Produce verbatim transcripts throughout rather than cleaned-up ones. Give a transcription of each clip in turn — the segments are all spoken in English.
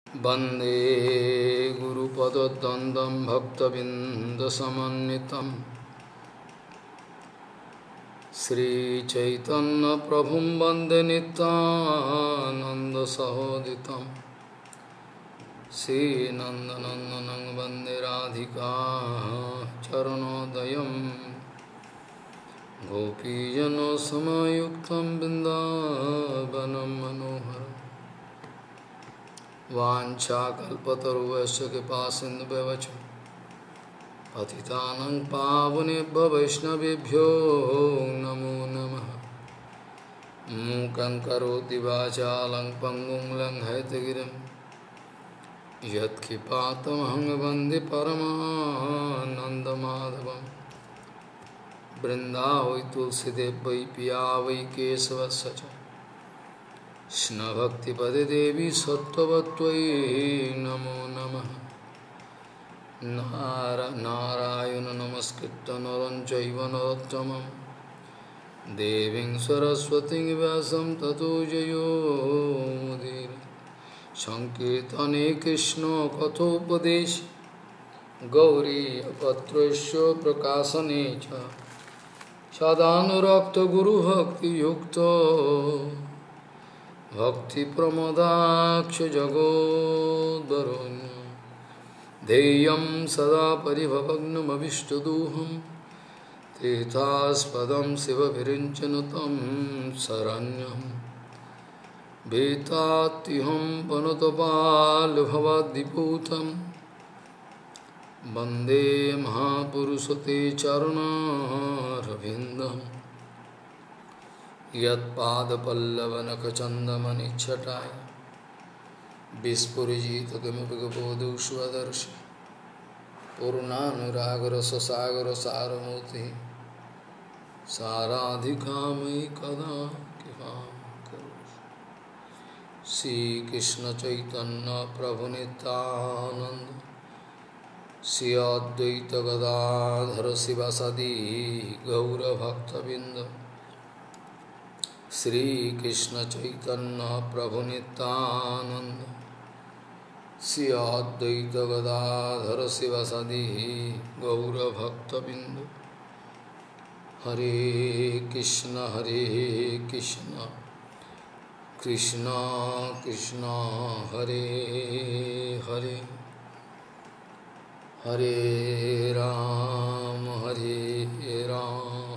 वंदे गुरुपदद्वन्द्वं भक्तबिन्दसमन्वितं श्रीचैतन्यप्रभुं वन्दे नित्यानन्दसहोदितं श्रीनन्दनन्दनं वन्दे राधिका चरणोदयं गोपीजनसमयुक्तं बिन्दावनं मनोहरम् वाञ्छाकल्पतरुश्च कृपासिन्धुभ्यश्च पतितानं पावनेभ्यो वैष्णवेभ्यो नमो नमः। मूकं करोति वाचालं पङ्गुं लङ्घयितगिरिं यत्कृपातमहं वन्दे परमानन्दमाधवं। वृन्दावै तुलसीदेव वै पिया वै केशवस्य च कृष्ण भक्तिपदे देवी सत्त्ववत्त्वयि नमो नमः। नारा नारायण नमस्कृत्य नरं चैव नरोत्तमं देवीं सरस्वतीं व्यासं ततो जयो मुदीरये। संकीर्तने कृष्ण कथोपदेशे गौरीपत्रस्य प्रकाशने च सदानुरक्त गुरुभक्तियुक्तो भक्ति प्रमोदाक्ष जगोद्वरुण्य ध्येयं सदा परिभवग्नमभिष्टदोहं तीर्थास्पदं शिवविरिञ्चनुतं शरण्यं भीतात्युहं पनुतपाल्भवद्दिपूतं वन्दे महापुरुषते चरणारविन्दम् यत्पादपल्लवनखचन्दमनिच्छटाय विस्फुरिजित किमपि गपोधु स्वदर्शि पूर्णानुरागरससागरसारमूर्तिः साराधिकामयि कदा कृपां करोषि। श्रीकृष्णचैतन्यप्रभुनितानन्द श्री अद्वैत गदाधर शिवासादि गौरभक्तबिंद श्री कृष्ण चैतन्य प्रभु नित्यानंद श्री अद्वैत गदाधर शिवासादि गौरभक्तबिंद। हरे कृष्ण हरे कृष्ण कृष्ण कृष्ण हरे हरे हरे राम हरे राम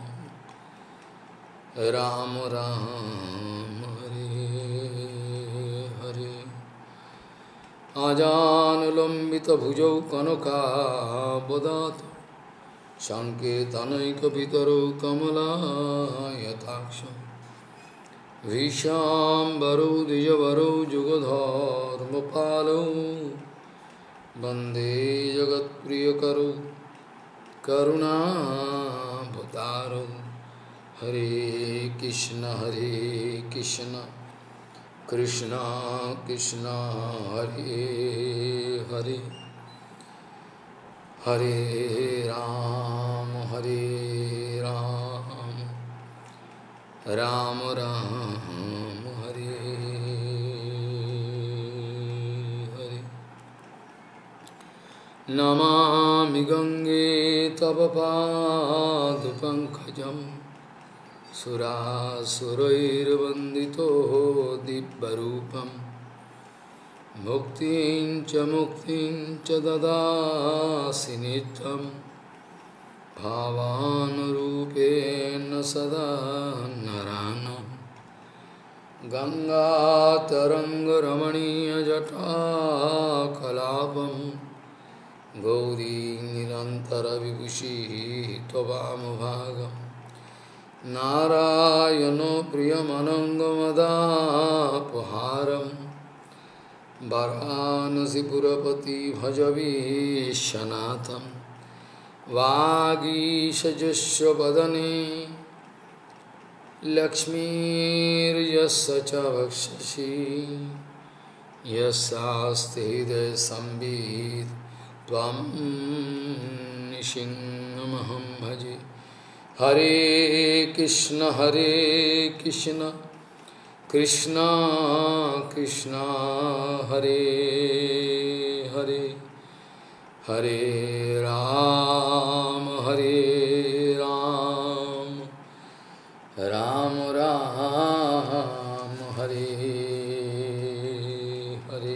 राम राम हरे हरे। आजानुलंबित भुजौ कनकावदात संकेतनैकपितरौ कमलायताक्षं विशाम्बरौ द्विजवरौ जुगधर्मपालौ वन्दे जगत्प्रियकरौ करुणाभतारौ। हरे कृष्ण हरे कृष्ण कृष्ण कृष्ण हरे हरे हरे राम हरे राम राम राम हरे हरे। नमामि गंगे तव पादपङ्कजं सुरासुरैर्वन्दितो दिव्यरूपं मुक्तिं च मुक्तिं च ददासि नित्यं भावानुरूपेण सदा नरानं। गङ्गातरङ्गरमणीयजटाकलापं गौरी निरन्तरविभूषी त्ववामभागम् नारायणो प्रियमनङ्गमदापहारं वाराणसीपुरपति भज विश्वनाथं। वागीशजुष्वदने लक्ष्मीर्यस्य च वक्षसि यस्यास्ति हृदयसंवित् त्वं नृसिंहमहं भजे। हरे कृष्ण हरे Krishna Krishna Krishna Hare Hare Hare Ram Hare Ram Ram Ram Hare Hare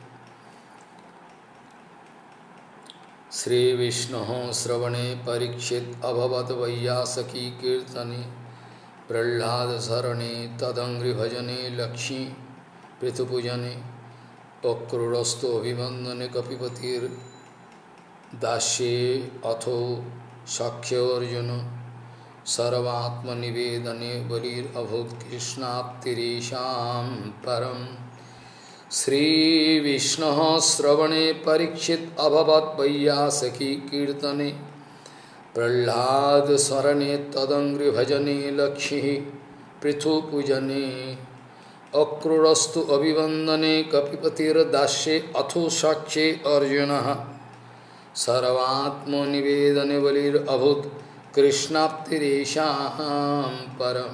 Shri Vishnu Sravane Parikshit Abhavat Vaiyasaki Kirtane Prahlad Sarane Tadangri Bhajane Lakshmi Pritupujane Akrurasto Vimandane Kapipatir Dashe Atho Shakya Arjuna Sarvatma Nivedane Balir Abhut Krishnaptirisham Param Shri Vishnu Sravane Parikshit Abhavat Vaiyasaki Kirtane Prahlad Sarane Tadangri Bhajane Lakshmi Prithu Pujane Akrurastu Abhivandane Kapipatir Dashe Atho Shakche Arjuna Sarvatma Nivedane Valir Abhut Krishnaptirisham Param.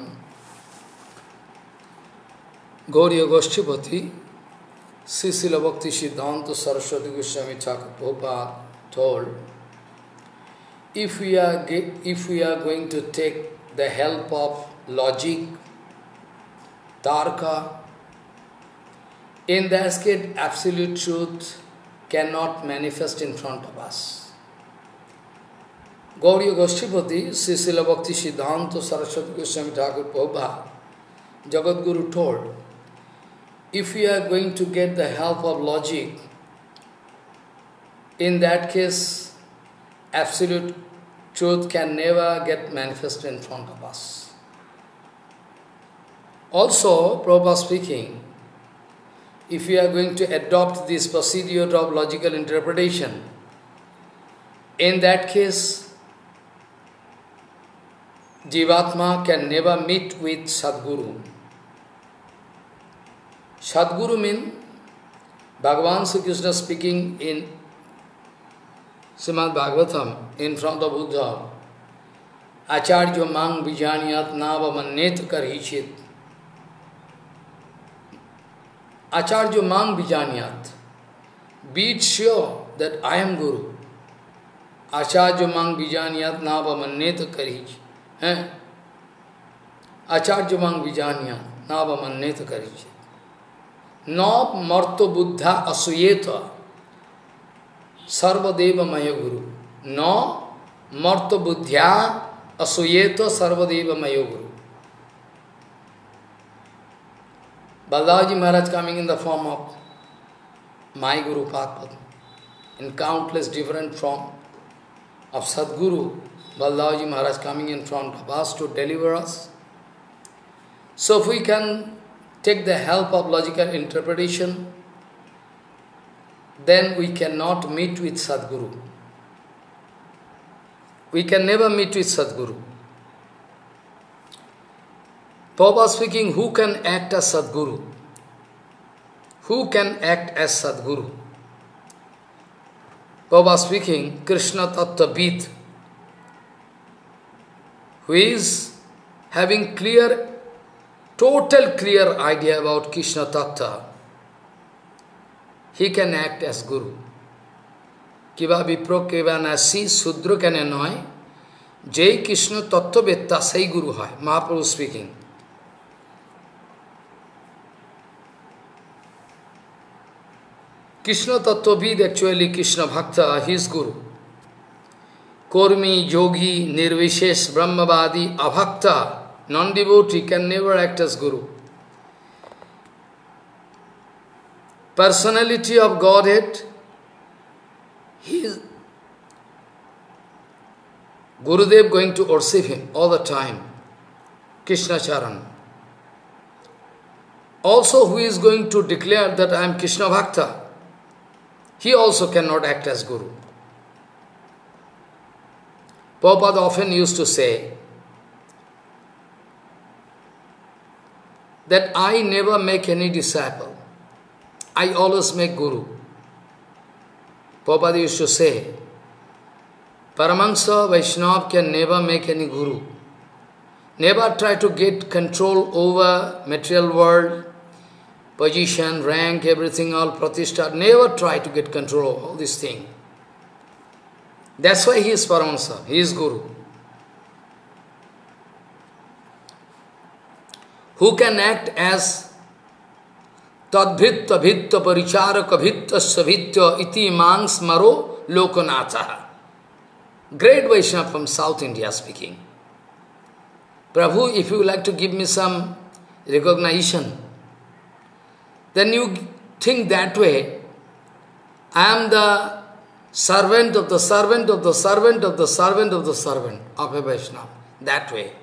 Gauriya Goshtipati Srila Bhakti Siddhanta Saraswati Goswami Thakur Prabhupada told, if we are if we are going to take the help of logic, tarka, in that case absolute truth cannot manifest in front of us. Gauriya Goshtipati, Srila Bhakti Siddhanta Saraswati Goswami Thakur Prabhupada, Jagadguru told, if we are going to get the help of logic, in that case, absolute truth can never get manifested in front of us. Also, Prabhupada speaking, if we are going to adopt this procedure of logical interpretation, in that case, Jivatma can never meet with Sadguru. Sadguru means Bhagavan Sri Krishna speaking in Srimad Bhagavatam in front of Buddha. Acharya mang vijanyat nava mannet karhichit. Acharya mang vijanyat. Be it sure that I am Guru. Acharya mang vijanyat nava mannet karhichit. Eh? Acharya mang vijanyat nava mannet karhichit. No marto buddha asuyeta sarvadeva maya guru. No marto buddhya asuyeta sarvadeva maya guru. Balaji Maharaj coming in the form of my Guru Padma, in countless different form of Sadguru, Balaji Maharaj coming in front of us to deliver us. So if we can take the help of logical interpretation, then we cannot meet with Sadguru. We can never meet with Sadguru. Prabhupada speaking, who can act as Sadguru? Who can act as Sadguru? Prabhupada speaking, Krishna Tattva Vid, who is having clear total clear idea about Krishna Tattva, he can act as Guru. Kiva vipro kiva nasi sudra kane noy, jai Krishna Tattva Vetta sai Guru hai. Mahaprabhu speaking. Krishna Tattva Vid, actually Krishna Bhakta, he is Guru. Kormi, Yogi, Nirvishesh, Brahmavadi, Abhakta, non-devotee can never act as Guru. Personality of Godhead, he is Gurudev going to worship him all the time, Krishna Charan. Also, who is going to declare that I am Krishna Bhakta, he also cannot act as Guru. Prabhupada often used to say that I never make any disciple. I always make Guru. Prabhupada used to say, Paramahansa Vaishnava can never make any Guru. Never try to get control over material world, position, rank, everything, all pratishtha. Never try to get control over all these things. That's why he is Paramahansa, he is Guru. Who can act as Tadbhitta bhitta paricharaka bhitta savitya iti mang smaro lokanatha. Great Vaishnava from South India speaking. Prabhu, if you would like to give me some recognition, then you think that way, I am the servant of the servant of the servant of the servant of the servant of a Vaishnava. That way.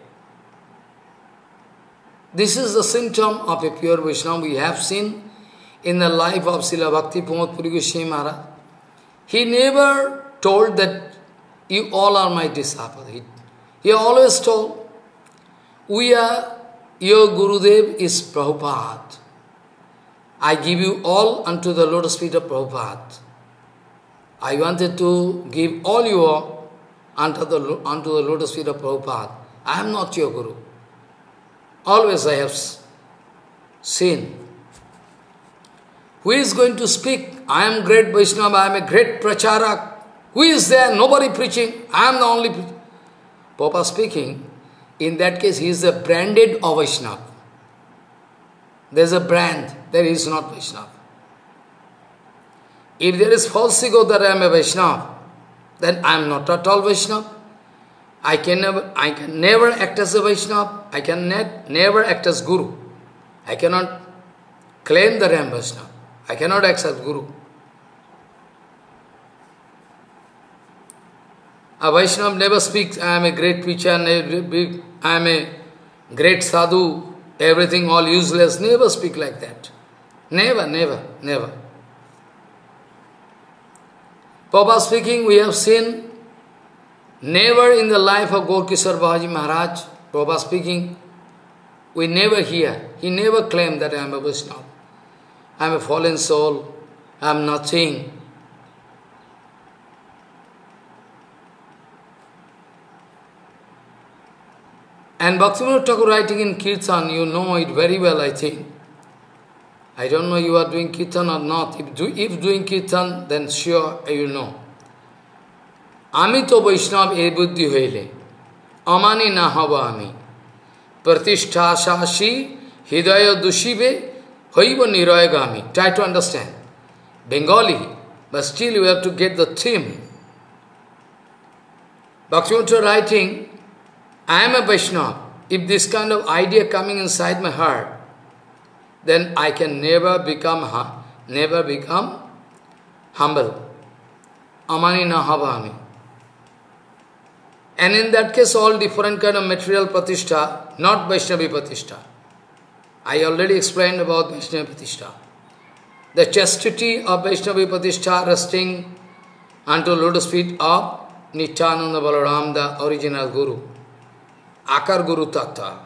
This is the symptom of a pure Vaishnava we have seen in the life of Srila Bhakti Pramod Puri Goswami Maharaj. He never told that you all are my disciples. He, he always told, we are, your Gurudev is Prabhupada. I give you all unto the lotus feet of Prabhupada. I wanted to give all you unto the, unto the lotus feet of Prabhupada. I am not your Guru. Always I have seen. Who is going to speak? I am great Vaishnava, I am a great Pracharak. Who is there? Nobody preaching. I am the only preacher. Papa speaking, in that case he is the branded of Vaishnava. There is a brand, there is not Vaishnava. If there is false ego that I am a Vaishnava, then I am not at all Vaishnava. I can never, I can never act as a Vaishnava. I can ne never act as Guru. I cannot claim that I am Vaishnava. I cannot act as Guru. A Vaishnava never speaks, I am a great preacher, I am a great sadhu, everything all useless. Never speak like that. Never, never, never. Papa speaking, we have seen, never in the life of Gaur Kishore Babaji Maharaj, Prabhupada speaking, we never hear, he never claimed that I am a Vaishnava. I am a fallen soul, I am nothing. And Bhaktivinoda Thakur writing in Kirtan, you know it very well, I think. I don't know you are doing Kirtan or not. If, do, if doing Kirtan, then sure you will know. Ami to Vaishnav e buddhi hoile, amani na hava ami, pratishtha shashi hidaya dushive hoiva nirayagami. Try to understand. Bengali, but still you have to get the theme. Bhaktivinoda writing, I am a Vaishnava. If this kind of idea coming inside my heart, then I can never become never become humble. Amani na havami. And in that case, all different kind of material pratishtha, not Vaishnavi pratishtha. I already explained about Vaishnavi pratishtha. The chastity of Vaishnavi pratishtha resting unto lotus feet of Nityananda Balaram, the original Guru. Akar Guru Tattva.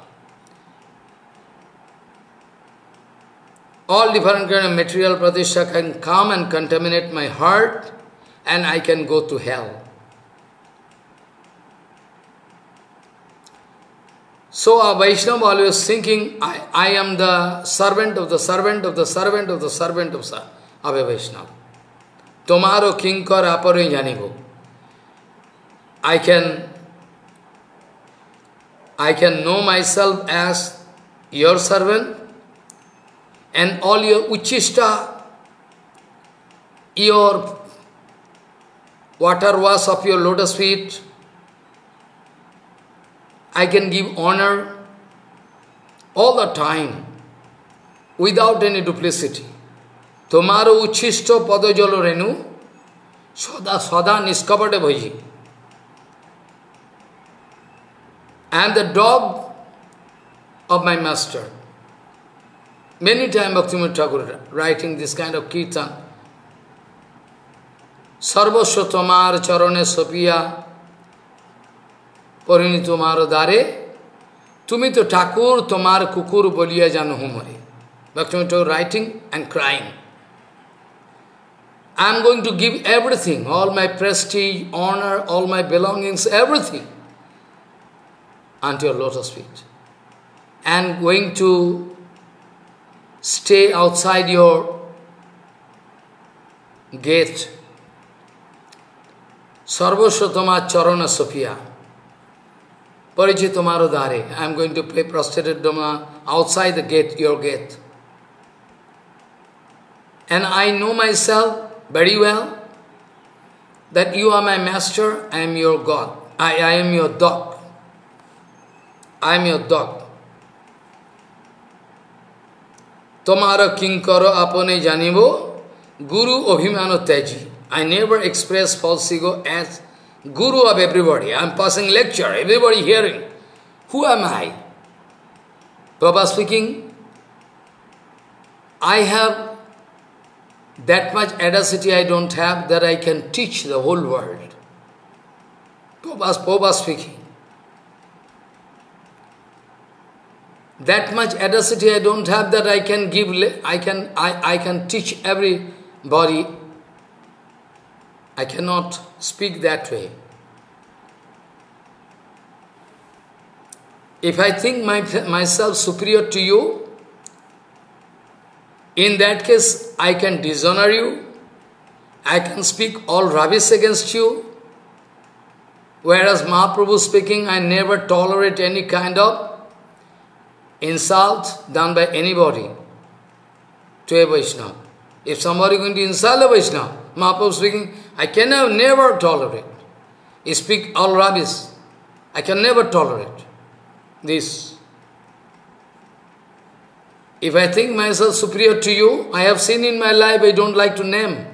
All different kind of material pratishtha can come and contaminate my heart, and I can go to hell. So a Vaishnava always thinking, I, I am the servant of the servant of the servant of the servant of, of a Vaishnava. Tomaro kinkar apare janibo. I can I can know myself as your servant, and all your uchishta, your water wash of your lotus feet, I can give honor all the time without any duplicity. Tomaro uchisto padojalo renu sada sada niskapate bhaji. I am the dog of my master. Many times Bhaktivinoda Thakur writing this kind of kirtan. Sarvasya tomar charane sopiya parini tomar dare tumi to Thakur tomar kukur boliya jano humare. Bhaktivinoda Thakur writing and crying. I am going to give everything, all my prestige, honor, all my belongings, everything. unto your lotus feet. And going to stay outside your gate. Sarvasvatama Charana Sophia. Parichitamaro Dare. I am going to pray prostrated Dhamma outside the gate, your gate. And I know myself very well that you are my master, I am your God. I, I am your dog. I am your dog. Tomara kinkaro apone janibo, Guru Abhimano Teji. I never express false ego as Guru of everybody. I am passing lecture, everybody hearing. Who am I? Prabhupada speaking, I have that much audacity I don't have that I can teach the whole world. Prabhupada, Prabhupada speaking. That much audacity I don't have that I can give, I can, I, I can teach everybody. I cannot speak that way. If I think my, myself superior to you, in that case I can dishonor you, I can speak all rubbish against you, whereas Mahaprabhu speaking, I never tolerate any kind of insult done by anybody to a Vaishnava. If somebody is going to insult a Vaishnava, Mahaprabhu speaking, I can never tolerate. He speak all rubbish. I can never tolerate this. If I think myself superior to you, I have seen in my life, I don't like to name.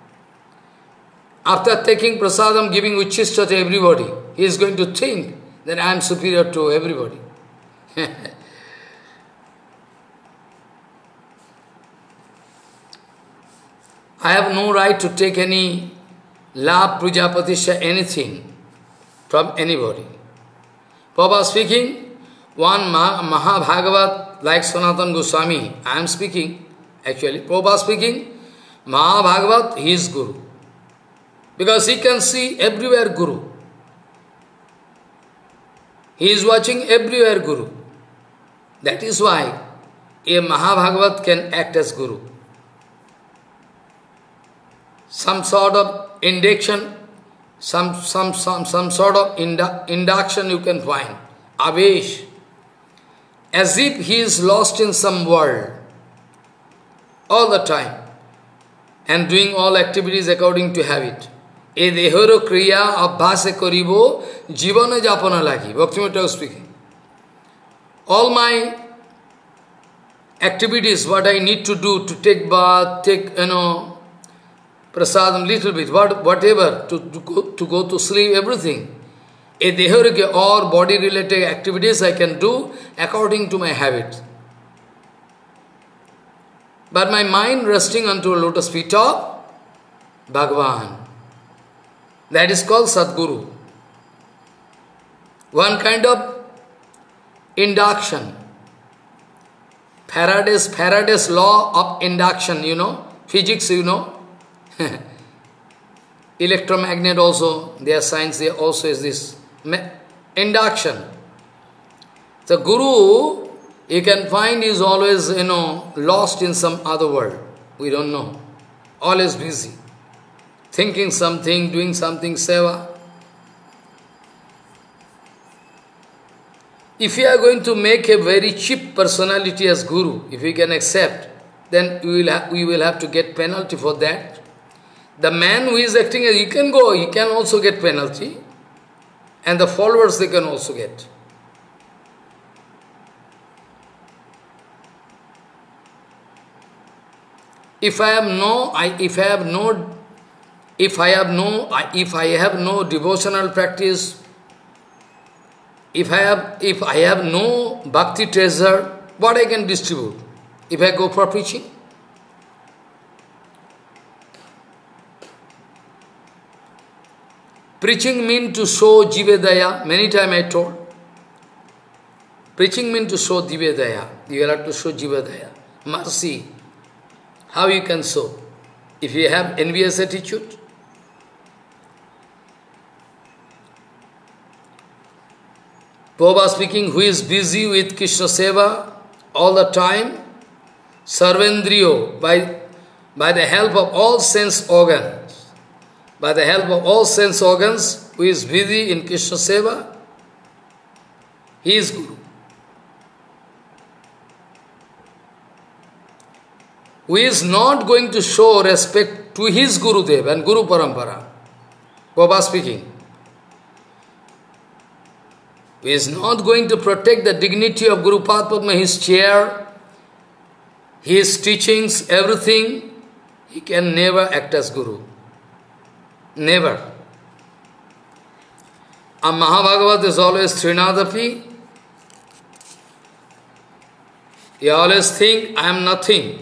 After taking prasadam, giving uchishta to everybody, he is going to think that I am superior to everybody. I have no right to take any labh, pujapatisha, anything from anybody. Prabhupada speaking, one Mahabhagavat, like Sanatana Goswami, I am speaking, actually, Prabhupada speaking, Mahabhagavat, he is Guru. Because he can see everywhere Guru. He is watching everywhere Guru. That is why a Mahabhagavat can act as Guru. Some sort of induction, some, some, some, some sort of indu induction you can find. Avesh. As if he is lost in some world all the time and doing all activities according to habit. E dehoro kriya abhase koribo jivana japana lagi. Bhaktivinoda speaking. All my activities, what I need to do to take bath, take, you know, prasadam little bit, what, whatever, to, to, go, to go to sleep, everything. A deharike or body related activities I can do according to my habit. But my mind resting onto a lotus feet of Bhagavan. That is called Sadguru. One kind of induction. Faraday's, Faraday's law of induction, you know, physics, you know. Electromagnet also, their science there also is this induction. The Guru, you can find is always, you know, lost in some other world. We don't know. Always busy. Thinking something, doing something, seva. If you are going to make a very cheap personality as Guru, if you can accept, then we will, ha we will have to get penalty for that. The man who is acting as, he can go, he can also get penalty. And the followers, they can also get. If I have no, I, if I have no, if I have no, I, if I have no devotional practice, if I have, if I have no bhakti treasure, what I can distribute? If I go for preaching? Preaching means to show Jivedaya. Many times I told. Preaching means to show Jivedaya. You will have to show Jivedaya. Mercy. How you can show? If you have envious attitude. Prabhupada speaking, who is busy with Krishna Seva all the time, Sarvendriyo, by, by the help of all sense organs, by the help of all sense organs, who is busy in Krishna Seva, he is Guru. Who is not going to show respect to his Gurudev and Guru Parampara. Prabhupada speaking. Who is not going to protect the dignity of Guru Padma, his chair, his teachings, everything, he can never act as Guru. Never. And Mahabhagavat is always Trinadapi. He always think, I am nothing.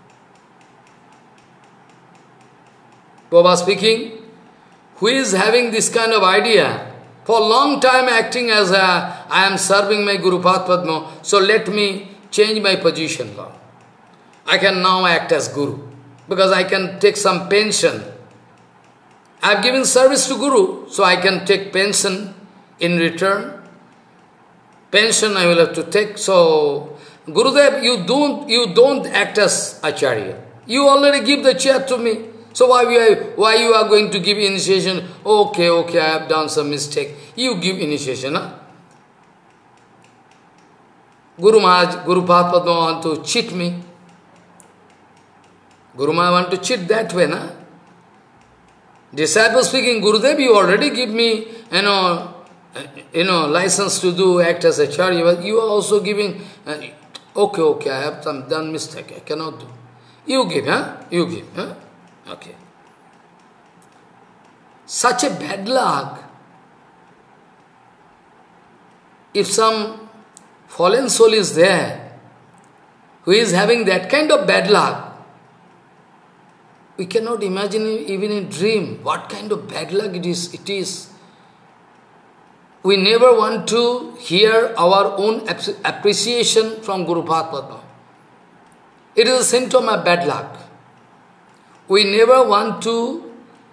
Prabhupada speaking, who is having this kind of idea, for a long time acting as a, I am serving my Guru Padma, so let me change my position now. I can now act as Guru, because I can take some pension. I have given service to Guru, so I can take pension in return. Pension I will have to take, so Gurudev, you don't, you don't act as Acharya. You already give the chair to me. So why, we are, why you are going to give initiation? Okay, okay, I have done some mistake. You give initiation, huh? Guru Maharaj, Guru Padma want to cheat me. Guru Maharaj want to cheat that way, na? Disciple speaking, Gurudev, you already give me, you know, you know, license to do, act as Acharya, but you are also giving, uh, okay, okay, I have some done mistake, I cannot do. You give, huh? You give, huh? Okay. Such a bad luck. If some fallen soul is there, who is having that kind of bad luck, we cannot imagine even in dream what kind of bad luck it is. It is. We never want to hear our own appreciation from Guru Padma. It is a symptom of bad luck. We never want to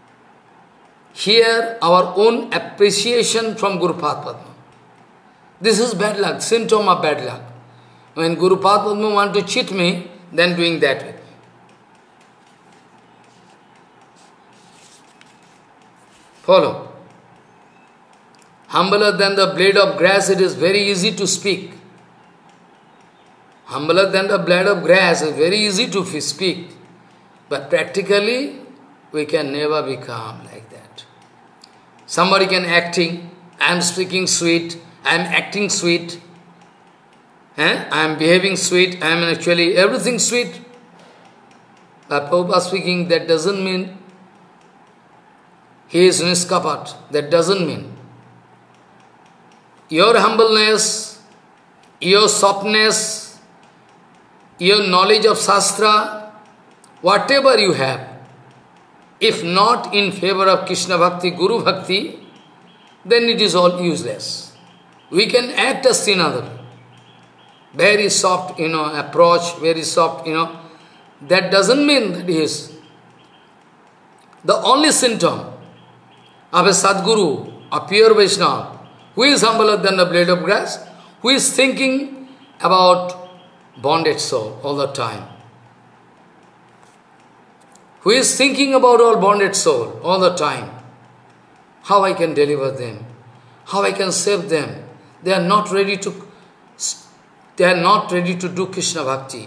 hear our own appreciation from Guru Padma. This is bad luck, symptom of bad luck. When Guru Padma want to cheat me, then doing that way. Follow. Humbler than the blade of grass, it is very easy to speak. Humbler than the blade of grass, it is very easy to speak. But practically, we can never become like that. Somebody can acting, I am speaking sweet, I am acting sweet, eh? I am behaving sweet, I am actually everything sweet. But Prabhupada speaking, that doesn't mean he is niskapat. That doesn't mean. Your humbleness, your softness, your knowledge of Shastra, whatever you have, if not in favor of Krishna Bhakti, Guru Bhakti, then it is all useless. We can act as Srinadavi. Very soft, you know, approach, very soft, you know. That doesn't mean that he is. The only symptom of a Sadguru, a pure Vaishnava, who is humbler than the blade of grass, who is thinking about bonded soul all the time. Who is thinking about all bonded soul all the time. How I can deliver them, how I can save them. They are not ready to, they are not ready to do Krishna Bhakti.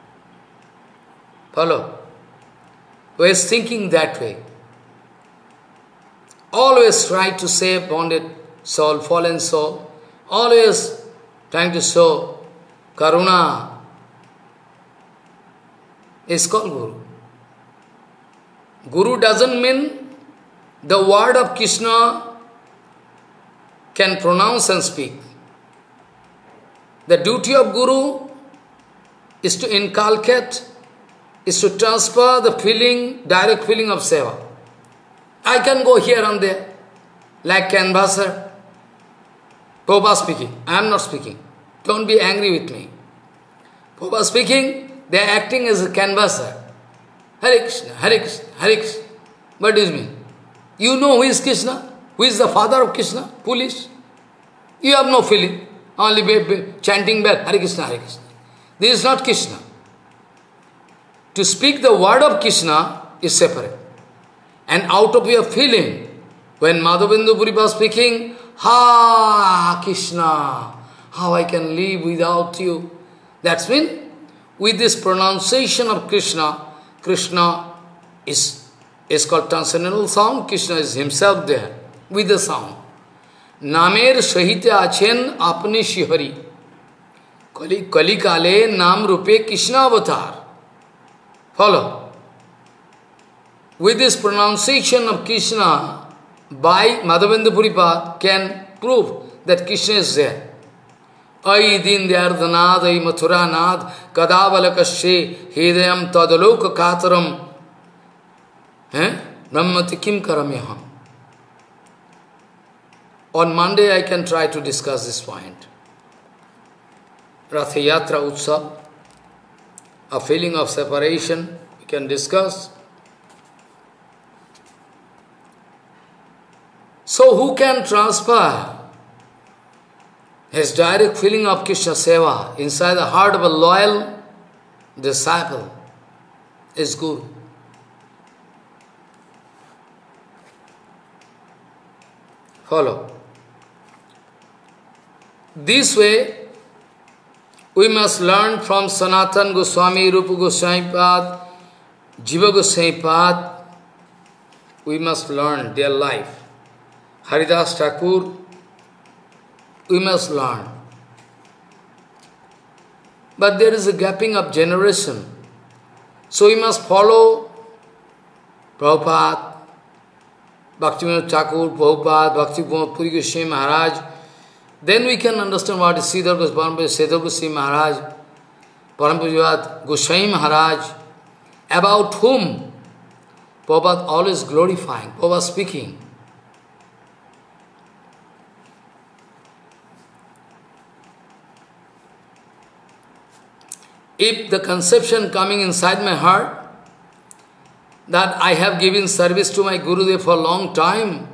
Follow? Who is thinking that way. Always try to save bonded soul, fallen soul. Always trying to show Karuna. Is called Guru. Guru doesn't mean the word of Krishna can pronounce and speak. The duty of Guru is to inculcate, is to transfer the feeling, direct feeling of seva. I can go here and there, like canvasser. Prabhupada speaking, I am not speaking. Don't be angry with me. Prabhupada speaking, they are acting as a canvasser. Hare Krishna, Hare Krishna, Hare Krishna. What does it mean? You know who is Krishna? Who is the father of Krishna? Foolish. You have no feeling. Only be, be, chanting bell, Hare Krishna, Hare Krishna. This is not Krishna. To speak the word of Krishna is separate. And out of your feeling, when Madhavendra Puri was speaking, Ha Krishna, how I can live without you. That's mean, with this pronunciation of Krishna, Krishna is, is called transcendental sound, Krishna is himself there, with the sound. Namer Sahite Achen Apne Shihari. Kali, Kali Kale Nam Rupe Krishna Avatar. Follow. With this pronunciation of Krishna, by Madhavendra Puripad can prove that Krishna is there. Ai din dyardhanad, ai mathuranad, kadavalakashe, hedayam tadaloka kataram, eh? Brahmati kim karamyaham. On Monday I can try to discuss this point. Ratha Yatra Utsav, a feeling of separation, we can discuss. So who can transfer his direct feeling of Krishna Seva inside the heart of a loyal disciple is Guru. Follow. This way, we must learn from Sanatana Goswami, Rupa Goswami Pad, Jiva Goswami Pad. We must learn their life. Haridas Thakur, we must learn. But there is a gapping of generation. So we must follow Prabhupada, Bhaktivinoda Thakur, Prabhupada, Bhaktivinoda Puri Goswami Maharaj. Then we can understand what is Sridhar Goswami, Sridhar Goswami Maharaj, Parampujavad Goswami Maharaj, about whom Prabhupada always glorifying, Prabhupada speaking. If the conception coming inside my heart that I have given service to my Gurudev for a long time,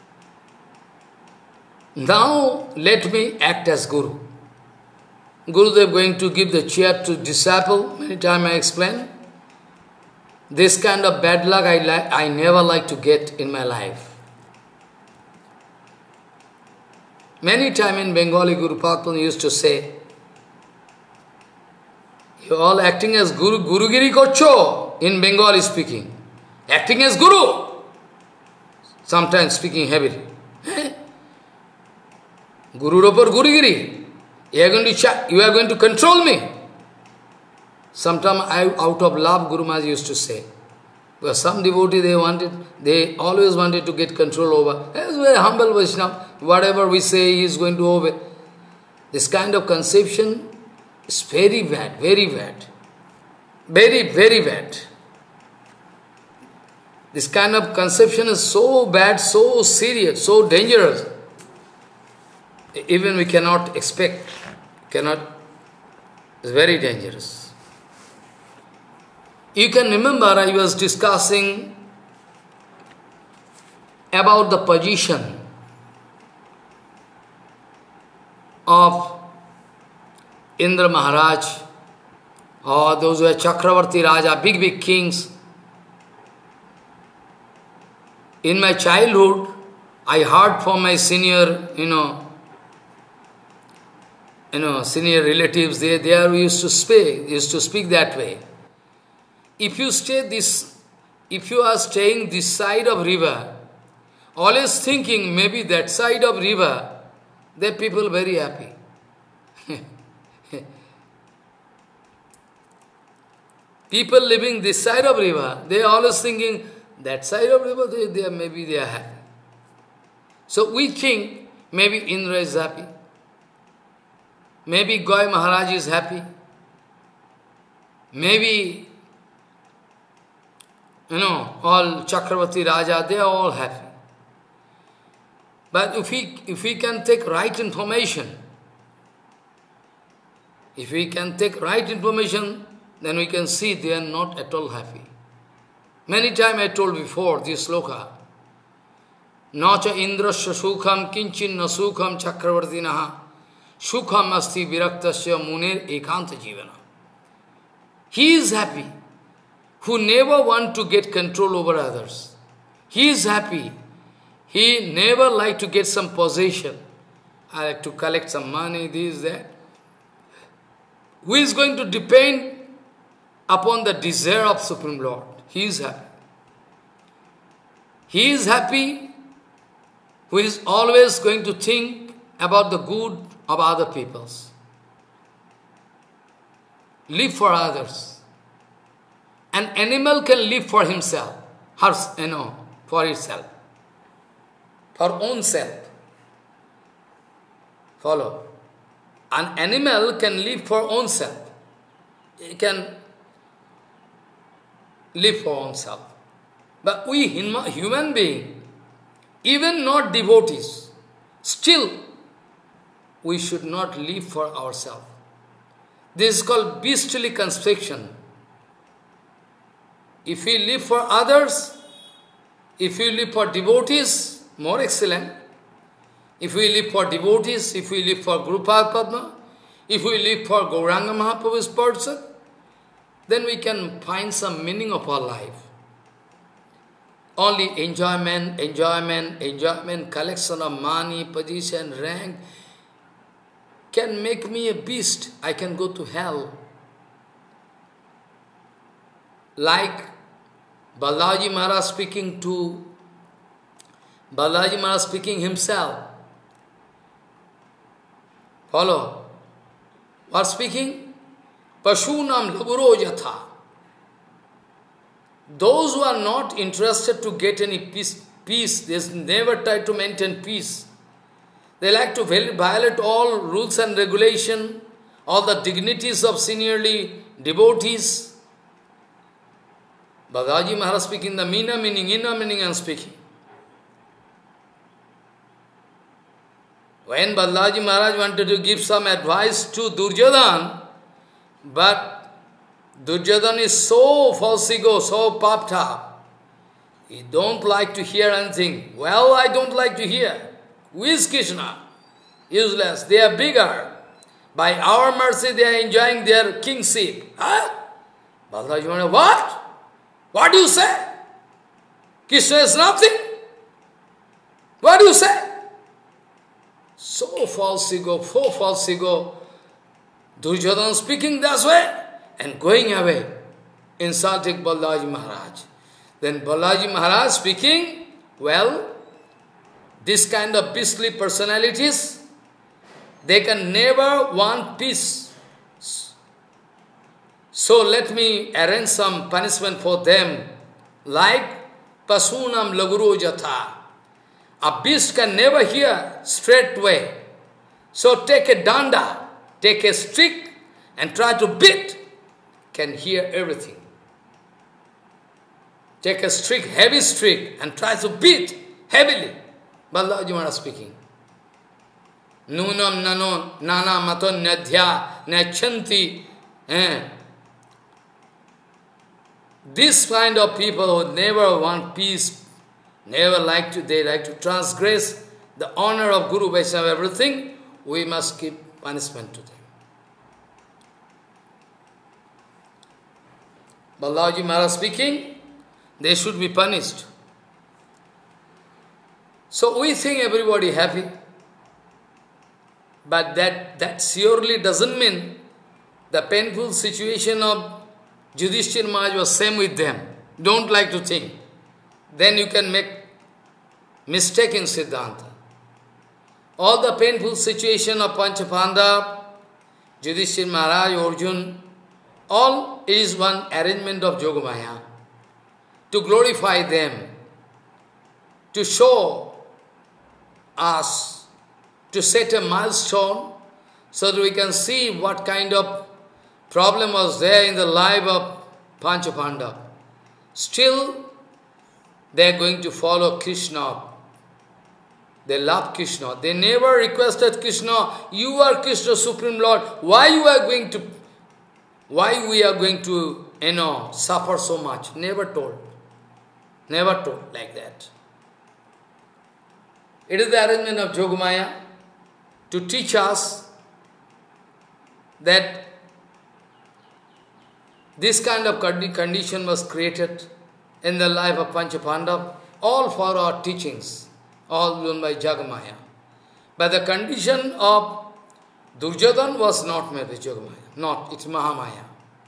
now let me act as Guru. Gurudev going to give the chair to disciple, many times I explain. This kind of bad luck I, like, I never like to get in my life. Many times in Bengali, Guru Padma used to say, you all acting as Guru, Gurugiri Kocho, in Bengali speaking. Acting as Guru. Sometimes speaking heavily. Eh? Guru Ropar Gurugiri. You are going to check, you are going to control me. Sometimes I, out of love, Guru Maharaj used to say. Because some devotee they wanted, they always wanted to get control over. He is very humble Vaishnava. Whatever we say, he is going to obey. This kind of conception is very bad, very bad. Very, very bad. This kind of conception is so bad, so serious, so dangerous. Even we cannot expect, cannot, it's very dangerous. You can remember I was discussing about the position of Indra Maharaj, or those who were Chakravarti Raja, big, big kings. In my childhood, I heard from my senior, you know, you know, senior relatives, they, they are used to speak, used to speak that way. If you stay this, if you are staying this side of river, always thinking maybe that side of river, the people very happy. People living this side of river, they are always thinking that side of river, they, they are, maybe they are happy. So we think maybe Indra is happy. Maybe Goy Maharaj is happy. Maybe, you know, all Chakravarti Raja, they are all happy. But if we, if we can take right information, if we can take right information, then we can see they are not at all happy. Many times I told before this sloka. nacha indrasya sukham kinchin na sukham chakravartinaha sukham asti viraktasya munir ekanta jivana. He is happy, who never want to get control over others. He is happy. He never like to get some possession. I like to collect some money, this, that. Who is going to depend upon the desire of Supreme Lord? He is happy. He is happy who is always going to think about the good of other peoples. Live for others. An animal can live for himself, her, you know, for itself, for own self. Follow. An animal can live for own self. He can live for own self. But we human beings, even not devotees, still we should not live for ourselves. This is called beastly construction. If we live for others, if we live for devotees, more excellent. If we live for devotees, if we live for Guru Padma, if we live for Gauranga Mahaprabhu's person, then we can find some meaning of our life. Only enjoyment, enjoyment, enjoyment, collection of money, position, rank, can make me a beast. I can go to hell. Like Balaji Maharaj speaking to, Balaji Maharaj speaking himself. Follow. What speaking? Pashunam laburo yatha. Those who are not interested to get any peace, peace, they never try to maintain peace. They like to violate all rules and regulation, all the dignities of seniorly devotees. Balaji Maharaj speaking the meaner meaning, inner meaning and speaking. When Balaji Maharaj wanted to give some advice to Duryodhan, but Duryodhan is so false ego, so puffed up. He don't like to hear anything. Well, I don't like to hear. Who is Krishna? Useless. They are bigger. By our mercy, they are enjoying their kingship. Huh? Balaji Maharaj, what? What do you say? Krishna is nothing? What do you say? So false ego, so false ego. Duryodhan speaking that way and going away, insulting Balaji Maharaj. Then Balaji Maharaj speaking, well, this kind of beastly personalities, they can never want peace. So let me arrange some punishment for them, like Pasunam Laguru Jatha. A beast can never hear straight way. So take a danda, take a stick and try to beat, can hear everything. Take a stick, heavy stick, and try to beat heavily. Balaji Maharaj speaking. Nunam nanon nana maton nadhya nachanti. Eh. This kind of people who never want peace, never like to, they like to transgress the honor of Guru Vaishnava, everything, we must give punishment to them. Balaji Maharaj speaking, they should be punished. So we think everybody happy, but that, that surely doesn't mean the painful situation of Yudhishthira Maharaj was same with them. Don't like to think. Then you can make mistake in Siddhanta. All the painful situation of Panchapandav, Yudhishthira Maharaj, Arjuna, all is one arrangement of Yogamaya to glorify them, to show us, to set a milestone so that we can see what kind of problem was there in the life of Panchapandav. Still, they are going to follow Krishna. They love Krishna. They never requested Krishna, you are Krishna, Supreme Lord, why you are going to, why we are going to, you know, suffer so much? Never told. Never told like that. It is the arrangement of Yogamaya to teach us that this kind of condition was created in the life of Panchapandav, all for our teachings, all done by Yogamaya. But the condition of Duryodhan was not made with Yogamaya, not, it's Mahamaya.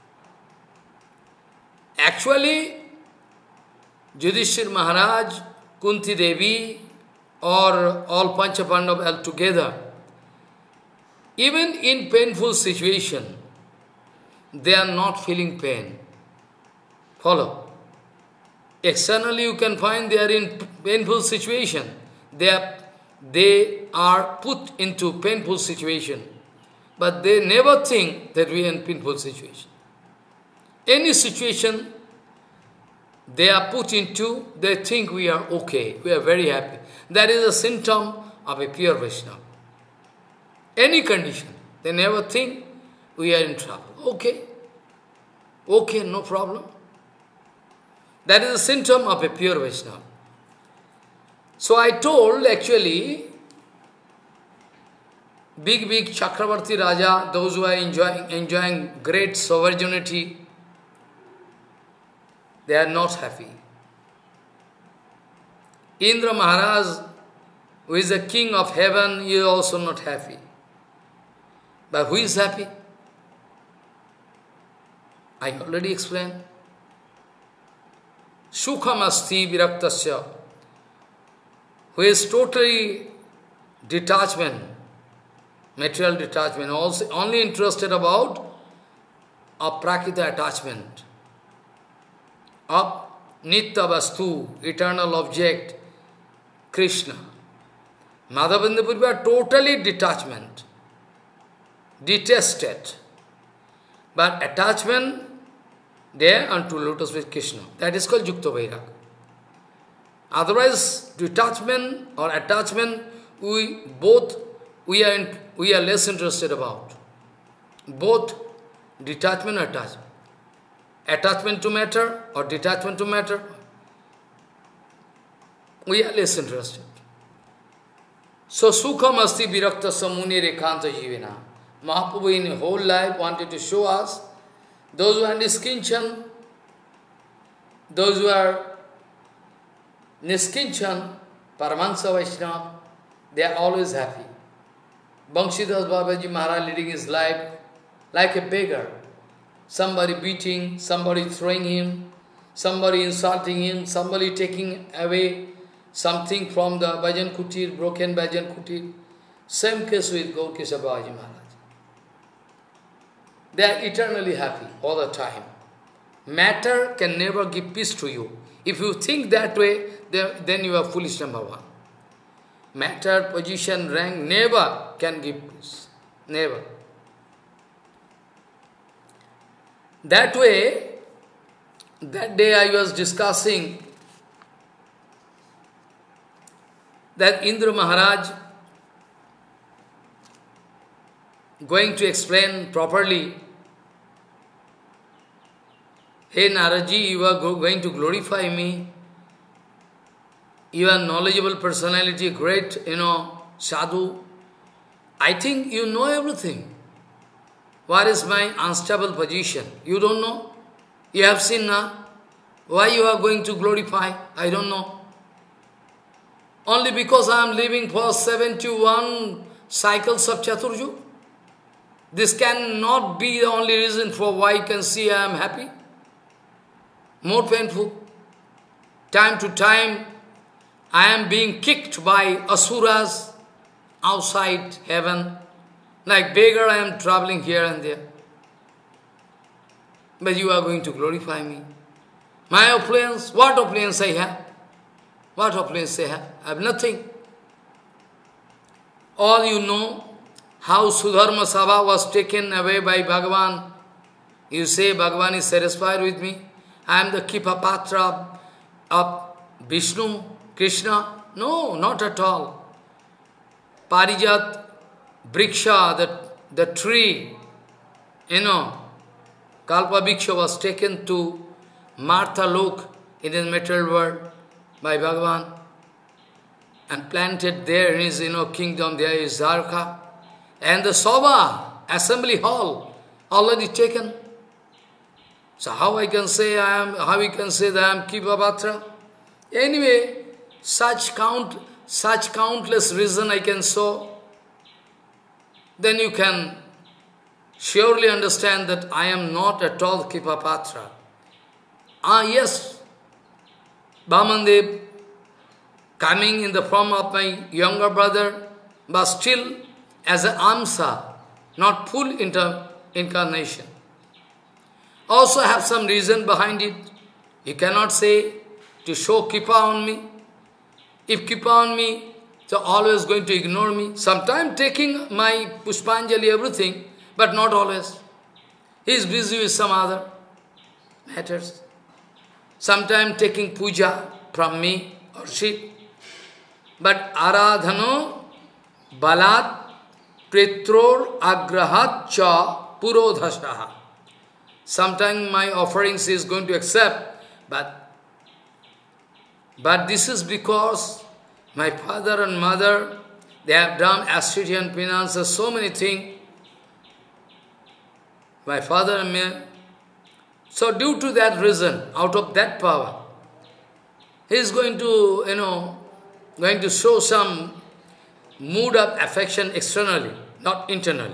Actually, Yudhishthir Maharaj, Kunti Devi, or all Panchapandav altogether, even in painful situation, they are not feeling pain. Follow. Externally you can find they are in painful situation. They are, they are put into painful situation. But they never think that we are in painful situation. Any situation they are put into, they think we are okay, we are very happy. That is a symptom of a pure Vaishnava. Any condition, they never think we are in trouble. Okay, okay, no problem. That is a symptom of a pure Vaishnava. So I told actually, big, big Chakravarti Raja, those who are enjoying, enjoying great sovereignty, they are not happy. Indra Maharaj, who is the king of heaven, he is also not happy. But who is happy? I already explained. Sukham asti viraktasya, who is totally detachment, material detachment, also only interested about aprakita attachment of nitya vastu, eternal object, Krishna. Madhavendra Puri are totally detachment, detested, but attachment there unto lotus with Krishna. That is called Yukta Vairag. Otherwise, detachment or attachment, we both we are in, we are less interested about. Both detachment and attachment. Attachment to matter or detachment to matter, we are less interested. So, Sukham asti virakta samuni rekhanta jivina. Mahaprabhu in his whole life wanted to show us, those who are niskinchan, those who are niskinchan, Paramahansa Vaishnava, they are always happy. Banshidas Babaji Maharaj leading his life like a beggar. Somebody beating, somebody throwing him, somebody insulting him, somebody taking away something from the Bhajan Kutir, broken Bhajan Kutir. Same case with Gaurkisha Babaji Maharaj. They are eternally happy all the time. Matter can never give peace to you. If you think that way, then you are foolish, number one. Matter, position, rank never can give peace. Never. That way, that day I was discussing that Indra Maharaj going to explain properly, hey Naraji, you are going to glorify me, you are knowledgeable personality, great, you know, sadhu. I think you know everything. What is my unstable position? You don't know? You have seen now? Why you are going to glorify? I don't know. Only because I am living for seventy-one cycles of Chaturju? This cannot be the only reason for why you can see I am happy. More painful. Time to time, I am being kicked by asuras outside heaven. Like beggar, I am traveling here and there. But you are going to glorify me. My opulence, what opulence I have? What opulence I have? I have nothing. All you know, how Sudharma Sabha was taken away by Bhagavan. You say Bhagavan is satisfied with me. I am the Kipa Patra of Vishnu, Krishna. No, not at all. Parijat, Briksha, the, the tree, you know, Kalpa Bhiksha was taken to Martha Lok in the material world by Bhagavan. and planted there in his you know, kingdom, there is Dwarka. And the Sabha, assembly hall, already taken. So how I can say I am, how we can say that I am Kipapatra? Anyway, such count, such countless reason I can show. Then you can surely understand that I am not at all Kipapatra. Ah yes, Vamandev coming in the form of my younger brother, but still as an Amsa, not full inter incarnation. Also have some reason behind it. You cannot say to show Kripa on me. If Kripa on me, so always going to ignore me. Sometimes taking my Pushpanjali, everything, but not always. He is busy with some other matters. Sometimes taking puja from me, worship. But aradhano balat pretror agrahat cha purodhasaha. Sometimes my offerings is going to accept, but, but this is because my father and mother, they have done austerity and penance, so many things. My father and me. So due to that reason, out of that power, he is going to, you know, going to show some mood of affection externally, not internally.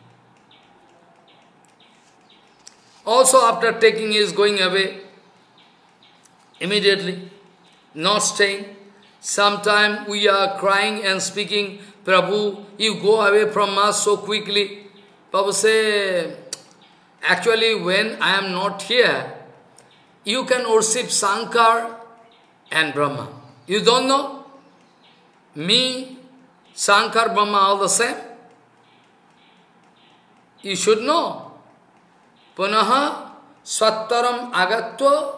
Also after taking he is going away, immediately, not staying. Sometime we are crying and speaking, Prabhu, you go away from us so quickly. Prabhu say, actually when I am not here, you can worship Sankar and Brahma. You don't know? Me, Sankar, Brahma, all the same. You should know. Punaha swattaram agatva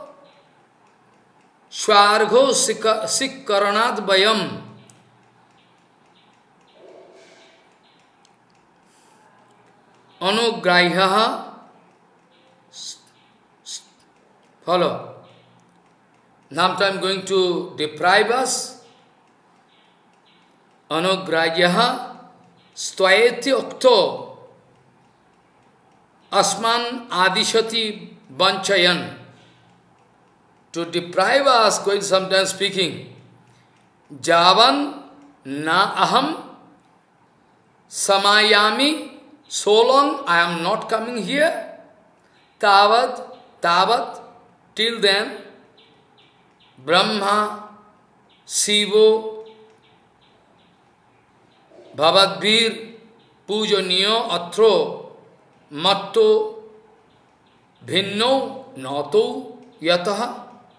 swargho sikkaranat bayam. Anugrahyaha. Follow. Now I am going to deprive us. Anugrahyaha stvaeti okto. Asman adishati banchayan. To deprive us, going sometimes speaking, Javan na aham samayami, so long I am not coming here, tavat, tavat, till then, Brahma, Sivo, Bhavadbir, Pujaniyo, Atro, Matto, Bhinno, Nato, Yataha.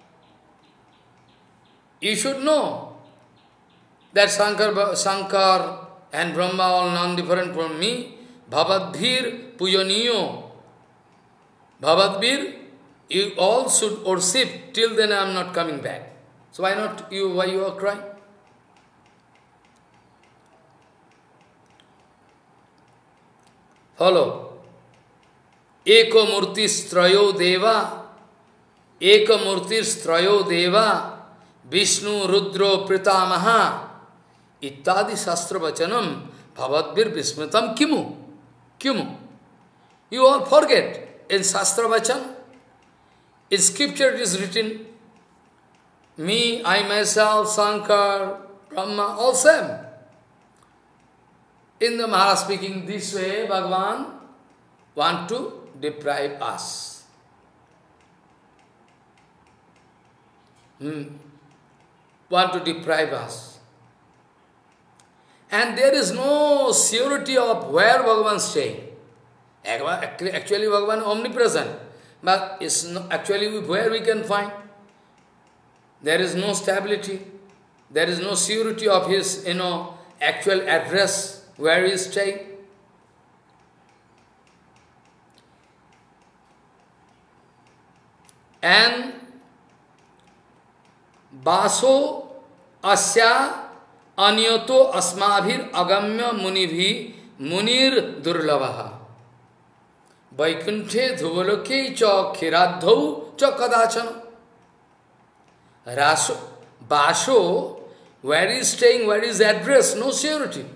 You should know that Sankar, Sankar and Brahma are non-different from me. Bhavadbhir, Pujaniyo. Bhavadbhir, you all should worship, till then I am not coming back. So why not you, why you are crying? Follow. Eko murti strayo deva, eka murti strayo deva, Vishnu Rudro Pritamaha, Ittadi Shastra Vachanam, Bhavadbir Vismitam Kimu. Kimu. You all forget, in Shastra Vachan, in scripture it is written, me, I myself, Sankar, Brahma, all same. In the Maharaj speaking this way, Bhagavan want to deprive us. Hmm. Want to deprive us. And there is no surety of where Bhagavan is staying. Actually, Bhagavan is omnipresent. But it's not, actually where we can find? There is no stability. There is no surety of his, you know, actual address, where he is staying. And Baso asya anyato asmabhir agamya munibhi munir durlavaha. Vaikunthe dhuvaloke cha khiradhau cha kadachana. Raso, Baso, Where he is staying, where is address, no surety.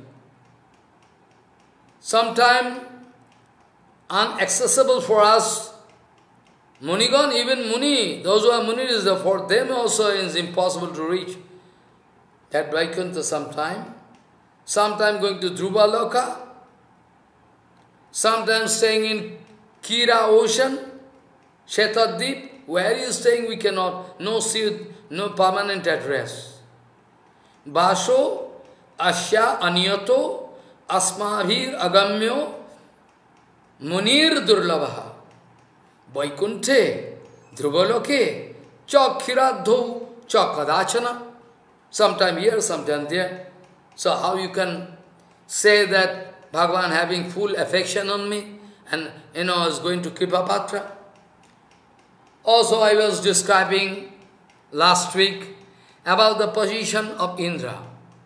Sometime unaccessible for us. Munigan, even Muni, those who are Munis, for them also it is impossible to reach that Vaikuntha sometime. Sometime going to Dhruva Loka, sometimes staying in Kira ocean, Shetadip, where he is staying we cannot, no seat, no permanent address. Basho, Asya, Anyato, Asmabhir, Agamyo, Munir Durlavaha, Vaikunthe, Dhruvaloke, Chakiradho, Chakadachana, sometime here, sometime there. So how you can say that Bhagavan having full affection on me and you know is going to Kripapatra? Also I was describing last week about the position of Indra.